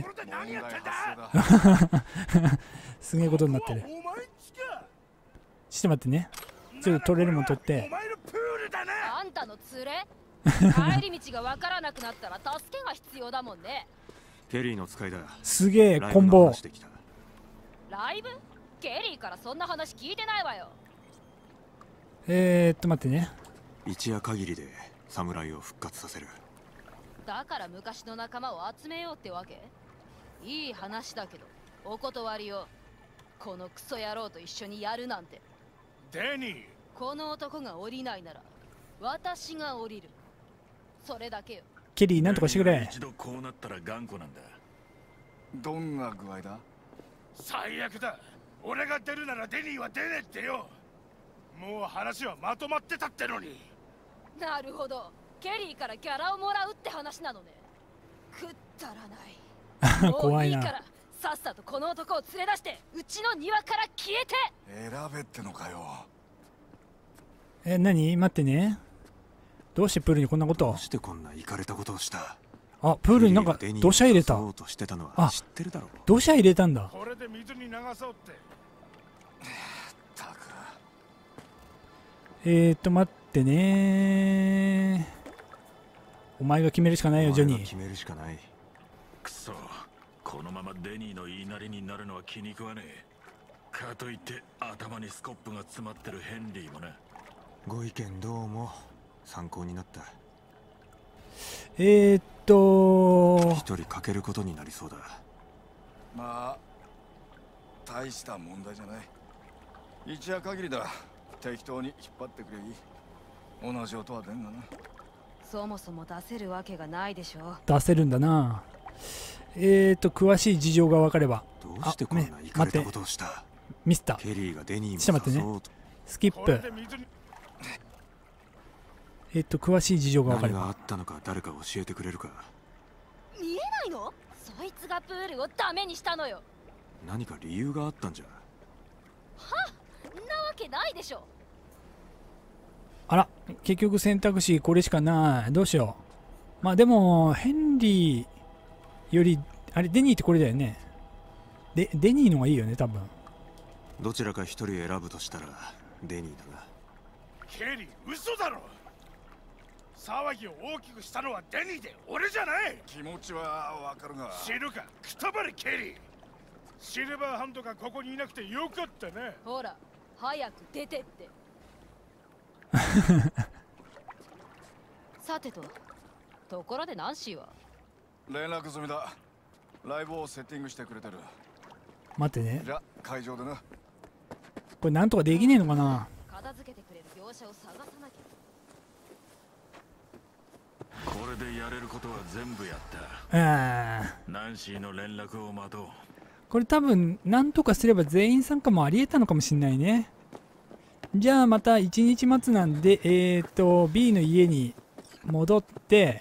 すげえことになってる。ちょっと待ってね。ちょっと取れるもん取って。 あんたの連れ帰り道がわからなくなったら助けが必要だもんね。 ケリーの使いだ。 すげえコンボ。 ライブ？ケリーからそんな話聞いてないわよ。 待ってね。 一夜限りで侍を復活させる。 だから昔の仲間を集めようってわけ？いい話だけどお断りよ。このクソ野郎と一緒にやるなんて。 デニー、 この男が降りないなら私が降りる。それだけよ。 ケリーなんとかしてくれ。 一度こうなったら頑固なんだ。 どんな具合だ？ 最悪だ。俺が出るならデニーは出ねえってよ。もう話はまとまってたってのに。 なるほど、ケリーからギャラをもらうって話なのね。くったらない。 怖いな。 もういいからさっさとこの男を連れ出してうちの庭から消えて。 選べってのかよ。 何？待ってね。どうしてプールにこんなこと？ どうしてこんなイカれたことをした？ あ、プールになんか土砂入れた。あ、土砂入れたんだ。 これで水に流そうって。 待ってね。お前が決めるしかないよ、ジョニー。 決めるしかない。 くそ、このままデニーの言いなりになるのは気に食わねえ。かといって頭にスコップが詰まってるヘンリーもな。 ご意見どうも参考になった。 一人欠けることになりそうだ。 まあ大した問題じゃない。一夜限りだ。適当に引っ張ってくれいい。同じ音は出んがな。 そもそも出せるわけがないでしょ。 出せるんだな。詳しい事情が分かれば。 どうしてこんなイカれたことをした？ ミスター。 ケリーがデニーをちょっと待ってね。スキップ。詳しい事情が分かれば。 何があったのか誰か教えてくれるか。 見えないの？そいつがプールをダメにしたのよ。 何か理由があったんじゃ。 はっ、なわけないでしょ。 あら、結局選択肢これしかない。どうしよう。まあでもヘンリーよりあれデニーってこれだよね。デニーのがいいよね多分。 どちらか一人選ぶとしたらデニーだな。 ケリー、嘘だろ。騒ぎを大きくしたのはデニーで俺じゃない。 気持ちはわかるが。 知るか、くたばれケリー。シルバーハンドがここにいなくてよかったね。 ほら、早く出てって。さてところでナンシーは？ 連絡済みだ。ライブをセッティングしてくれてる。 待ってね。 じゃ会場でな。 これなんとかできねえのかな。 片付けてくれる業者を探さなきゃ。 これでやれることは全部やった。ナンシーの連絡を待とう。 これ多分なんとかすれば全員参加もありえたのかもしれないね。じゃあまた1日待つなんでB の家に戻って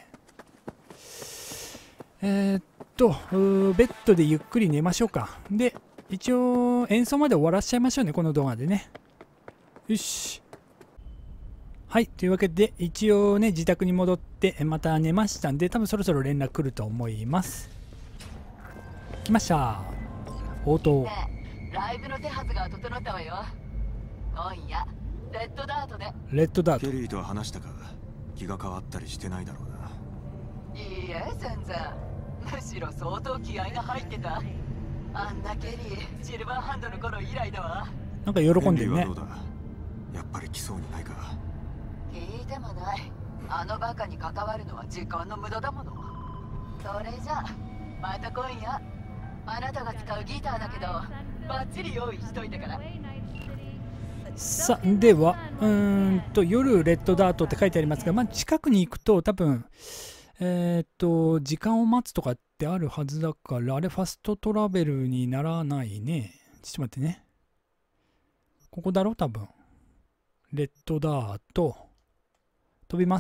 ベッドでゆっくり寝ましょうか。で一応演奏まで終わらしちゃいましょうね、この動画でね。よし。はい、というわけで一応ね自宅に戻ってまた寝ましたんで、多分そろそろ連絡来ると思います。来ました。応答。 ライブの手はずが整ったわよ。今夜レッドダートで。 レッドダート。 ケリーと話したか。気が変わったりしてないだろうな。 いいえ全然。むしろ相当気合が入ってた。あんなケリーシルバーハンドの頃以来だわ。 なんか喜んでるね。 どうだ。やっぱり来そうにないか。 聞いてもない。あのバカに関わるのは時間の無駄だもの。それじゃまた今夜。あなたが使うギターだけどバッチリ用意しといたから。 さあでは夜レッドダートって書いてありますが、まあ、近くに行くと多分時間を待つとかってあるはずだから、あれファストトラベルにならないね。ちょっと待ってね。ここだろ多分。レッドダート飛びます。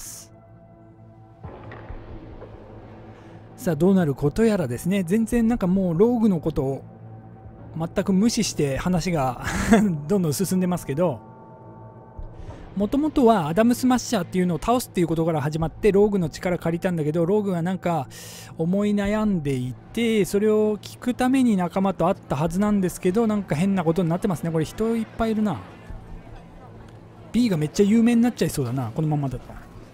さあどうなることやらですね。全然なんかもうローグのことを全く無視して話がどんどん進んでますけど、もともとはアダムスマッシャーっていうのを倒すっていうことから始まって、ローグの力借りたんだけど、ローグがなんか思い悩んでいて、それを聞くために仲間と会ったはずなんですけど、なんか変なことになってますね。これ人いっぱいいるな。 B がめっちゃ有名になっちゃいそうだな、このままだと。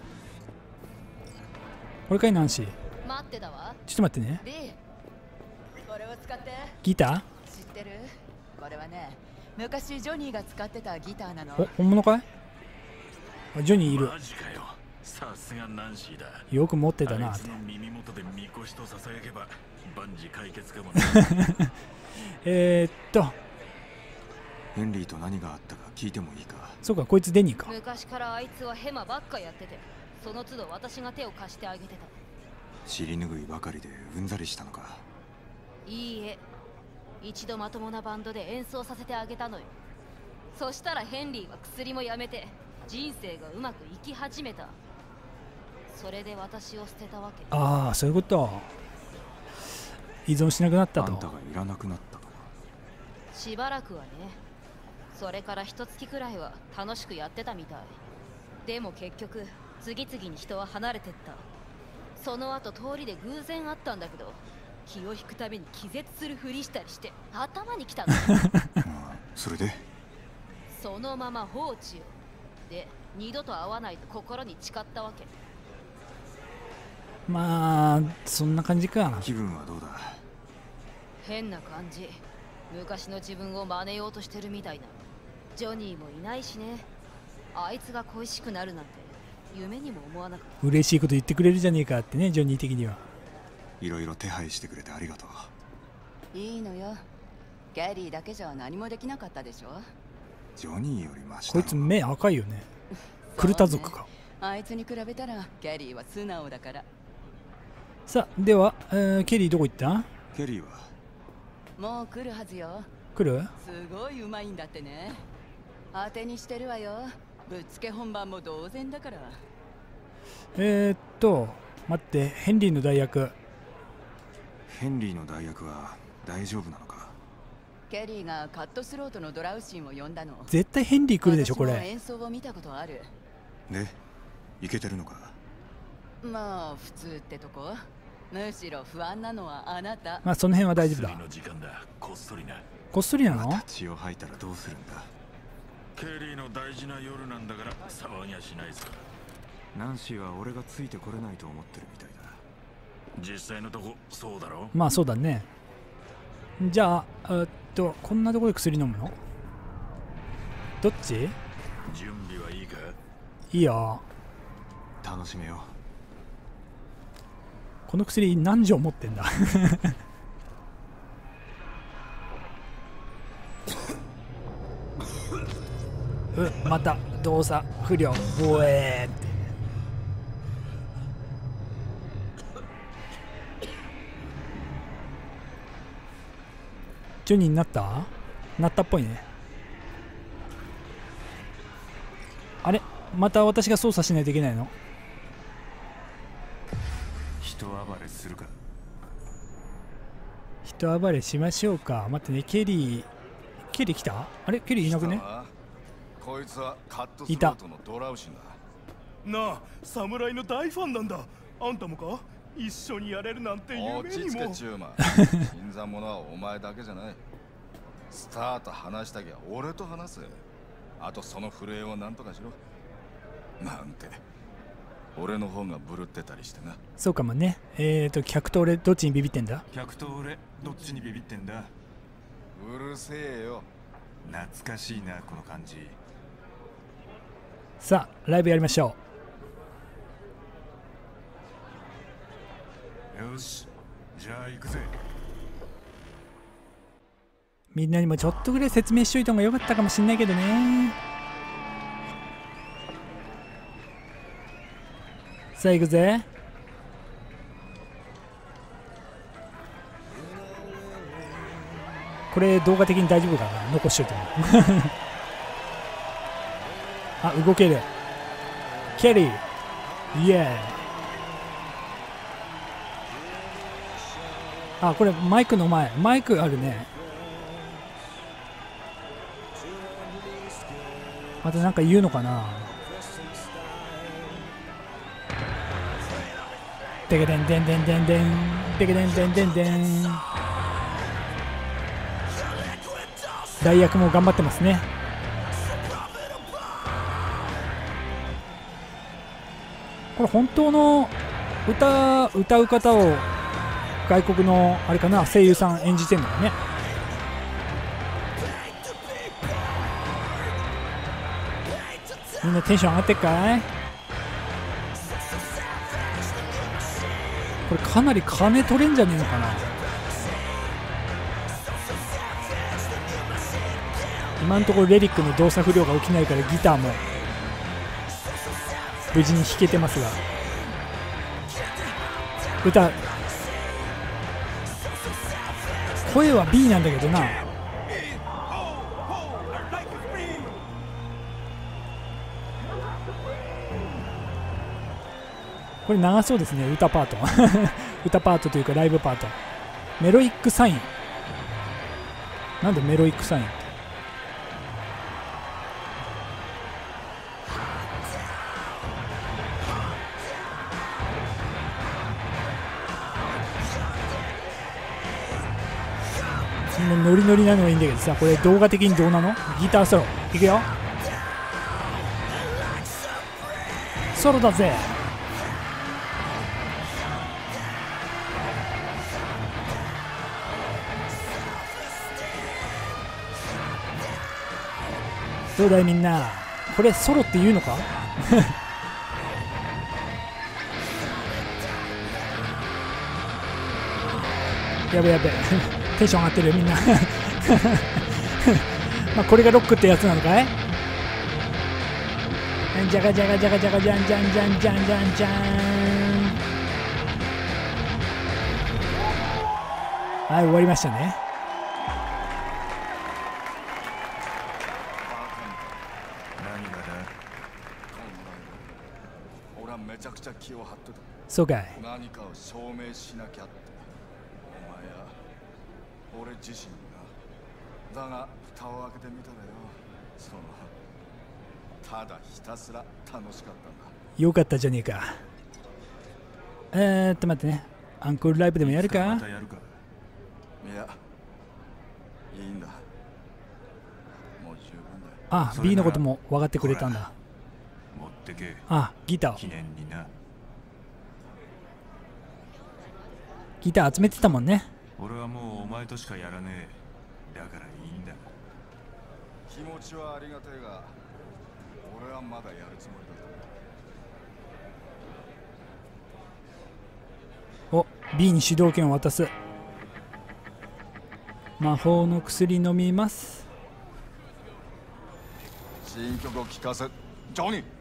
これかいナンシー。 待ってだわ。 ちょっと待ってね。 B これを使って。 ギター知ってる？これはね、昔ジョニーが使ってたギターなの。 お、本物かい？ジョニーいる。 マジかよ。さすがナンシーだ。 よく持ってたな。 あいつの耳元でみこしとささやけば万事解決かもな。 ヘンリーと何があったか聞いてもいいか。 そうか、こいつデニーか。 昔からあいつはヘマばっかやってて、その都度私が手を貸してあげてた。 尻拭いばかりでうんざりしたのか。 いいえ、一度まともなバンドで演奏させてあげたのよ。そしたらヘンリーは薬もやめて人生がうまくいき始めた。それで私を捨てたわけ。 ああ、そういうこと。依存しなくなったと。 あんたがいらなくなったかな。しばらくはね。それから1月くらいは楽しくやってたみたい。でも結局次々に人は離れてった。その後通りで偶然会ったんだけど、気を引くために気絶するふりしたりして頭に来たの。 それでそのまま放置よ。で二度と会わないと心に誓ったわけ。 まあそんな感じか。 気分はどうだ？ 変な感じ。昔の自分を真似ようとしてるみたいな。ジョニーもいないしね。 あいつが恋しくなるなんて夢にも思わなかった。 嬉しいこと言ってくれるじゃねえかってね、ジョニー的には。 いろいろ手配してくれてありがとう。 いいのよ。キャリーだけじゃ何もできなかったでしょ。 ジョニーよりマシだ。 こいつ目赤いよね。クルタ族か。 あいつに比べたらキャリーは素直だから。 さあ、では、ケリーどこ行った？ ケリーはもう来るはずよ。 来る？ すごいうまいんだってね。当てにしてるわよ。ぶっつけ本番も同然だから。 待って、ヘンリーの代役。 ヘンリーの代役は大丈夫なのか？ ケリーがカットスロートのドラウシンを呼んだの。 絶対ヘンリー来るでしょこれ。 演奏を見たことある。 で、いけてるのか？ まあ普通ってとこ。むしろ不安なのはあなた。 まあその辺は大丈夫だ。こっそりなの？ また血を吐いたらどうするんだ？ ケリーの大事な夜なんだから騒ぎはしないさ。 ナンシーは俺がついてこれないと思ってるみたいだ。 実際のとこそうだろ？ まあそうだね。じゃあこんなとこで薬飲むの？どっち？ 準備はいいか？ いいよ。 楽しめよ。 この薬何錠持ってんだ？また動作不良。ボエーって。ジョニーになった？なったっぽいね。あれ、また私が操作しないといけないの？ 人暴れするか？ 人暴れしましょうか。待ってね、ケリー来た？あれ、ケリーいなくね？ こいつはカットスロートのドラウシンだ。 なあ、侍の大ファンなんだ。あんたもか？一緒にやれるなんて夢にも。 落ち着けチューマ新参者はお前だけじゃない。スターと話したきゃ俺と話せ。あとその震えをなんとかしろ。なんて俺の方がブルってたりしてな。 そうかもね。客と俺どっちにビビってんだ？ 客と俺どっちにビビってんだ？ うるせえよ。 懐かしいなこの感じ。 さあライブやりましょう。よし、じゃあ行くぜ。 みんなにもちょっとぐらい説明しといた方が良かったかもしんないけどね。さあ行くぜ。これ動画的に大丈夫かな、残しといても。あ、動ける。ケリーイエーイ。あ、これマイクの前、マイクあるね。またなんか言うのかな。デケデンデンデンデンデンデケデンデンデンデン。代役も頑張ってますね。これ本当の歌う方を外国のあれかな、声優さん演じてるのかね。みんなテンション上がってっかい？これかなり金取れんじゃねえのかな。今のところレリックの動作不良が起きないからギターも無事に弾けてますが、声は B なんだけどな。これ長そうですね、歌パート。歌パートというかライブパート。メロイックサイン。なんでメロイックサインって。そんなノリノリなのはいいんだけどさ、これ動画的にどうなの？ギターソロいくよ。ソロだぜ。どうだいみんな、 これソロって言うのかやべやべテンション上がってるよみんなまあこれがロックってやつなのかい。じゃがじゃがじゃがじゃがじゃんじゃんじゃんじゃんじゃんじゃん。はい、終わりましたね。 何がだ。俺はめちゃくちゃ気を張ってた。 そうかい。 何かを証明しなきゃって。お前や俺自身が。だが蓋を開けてみたらよ、ただひたすら楽しかったんだ。 よかったじゃねえか。待ってね、アンコールライブでもやるか。 いや、いいんだ。もう十分だよ。 あ、B のことも分かってくれたんだ。 持ってけ。 あ、ギター。 記念にな。 ギター集めてたもんね。 俺はもうお前としかやらねえ。だからいいんだ。 気持ちはありがてえが、俺はまだやるつもりだ。 お、B に主導権を渡す。魔法の薬飲みます。 新曲を聴かせ、ジョニー。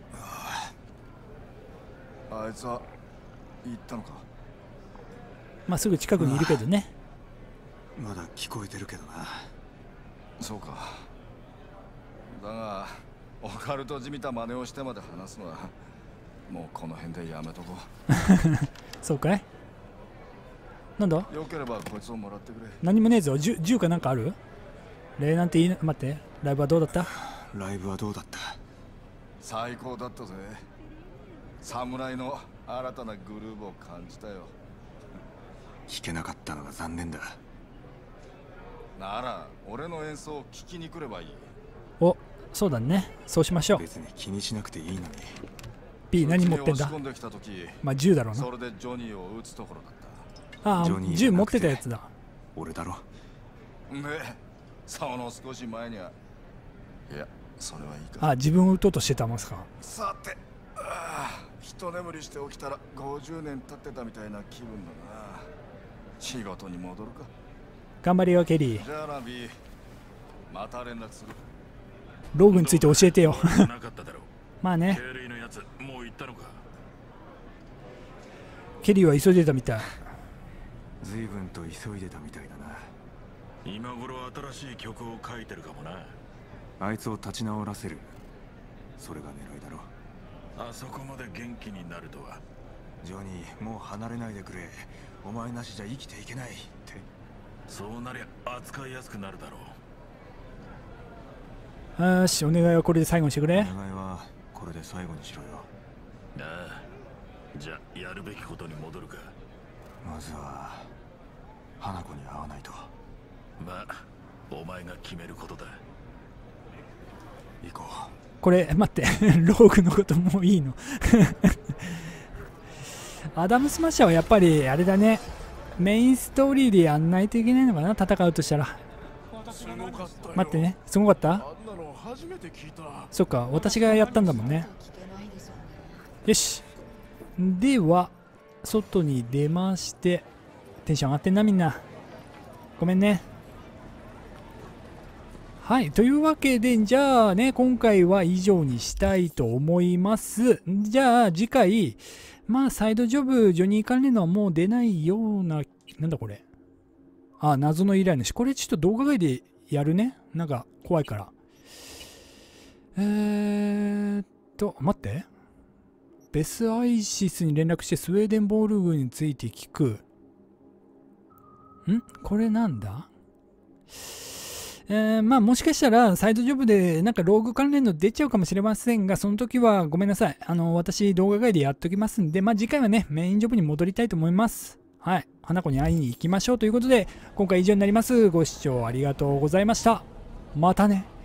あいつは言ったのか。 まあすぐ近くにいるけどね。 まだ聞こえてるけどな。 そうか。だがオカルトじみた真似をしてまで話すのはもうこの辺でやめとこう。 そうかい。なんだ。 よければこいつをもらってくれ。 何もねえぞ。銃かなんかある。例なんていい。待って、ライブはどうだった。 ライブはどうだった。 最高だったぜ。侍の新たなグルーヴを感じたよ。 弾けなかったのが残念だ。 なら俺の演奏を聞きに来ればいい。 お、そうだね。そうしましょう。 別に気にしなくていいのに。 B 何持ってんだ。まあ銃だろうな。 それでジョニーを撃つところだった。 ああ、銃持ってたやつだ。 俺だろ。 ね、その少し前には。いや、それはいいか。 あ、自分を撃とうとしてたますか。 さて、一眠りして起きたら50年経ってたみたいな気分だな。仕事に戻るか。 頑張れよケリー。 じゃあラビー、また連絡する。 ローグについて教えてよ。まあね。ケリーは急いでたみたい。 随分と急いでたみたいだな。 今頃新しい曲を書いてるかもな。 あいつを立ち直らせる、それが狙いだろ。 あそこまで元気になるとは。 ジョニー、もう離れないでくれ。お前なしじゃ生きていけないって。 そうなりゃ扱いやすくなるだろう。よし、お願いはこれで最後にしてくれ。 お願いはこれで最後にしろよ。 ああ、じゃあやるべきことに戻るか。 まずは花子に会わないと。 まあお前が決めることだ。 行こう。 これ待ってローグのこともういいのアダムスマッシャーはやっぱりあれだね、メインストーリーでやんないといけないのかな、戦うとしたら。待ってね、すごかった。そっか、私がやったんだもんね。よし、では外に出まして。テンション上がってんなみんな、ごめんね。はい、というわけで、じゃあね、今回は以上にしたいと思います。じゃあ次回、まあサイドジョブ、ジョニー関連のはもう出ないような、なんだこれ。あ、謎の依頼主。これちょっと動画外でやるね。なんか怖いから。待って。ベスアイシスに連絡してスウェーデンボール軍について聞く。これなんだ。まあもしかしたらサイドジョブでなんかローグ関連の出ちゃうかもしれませんが、その時はごめんなさい。私動画外でやっときますんで、まあ次回はね、メインジョブに戻りたいと思います。はい。花子に会いに行きましょうということで、今回以上になります。ご視聴ありがとうございました。またね。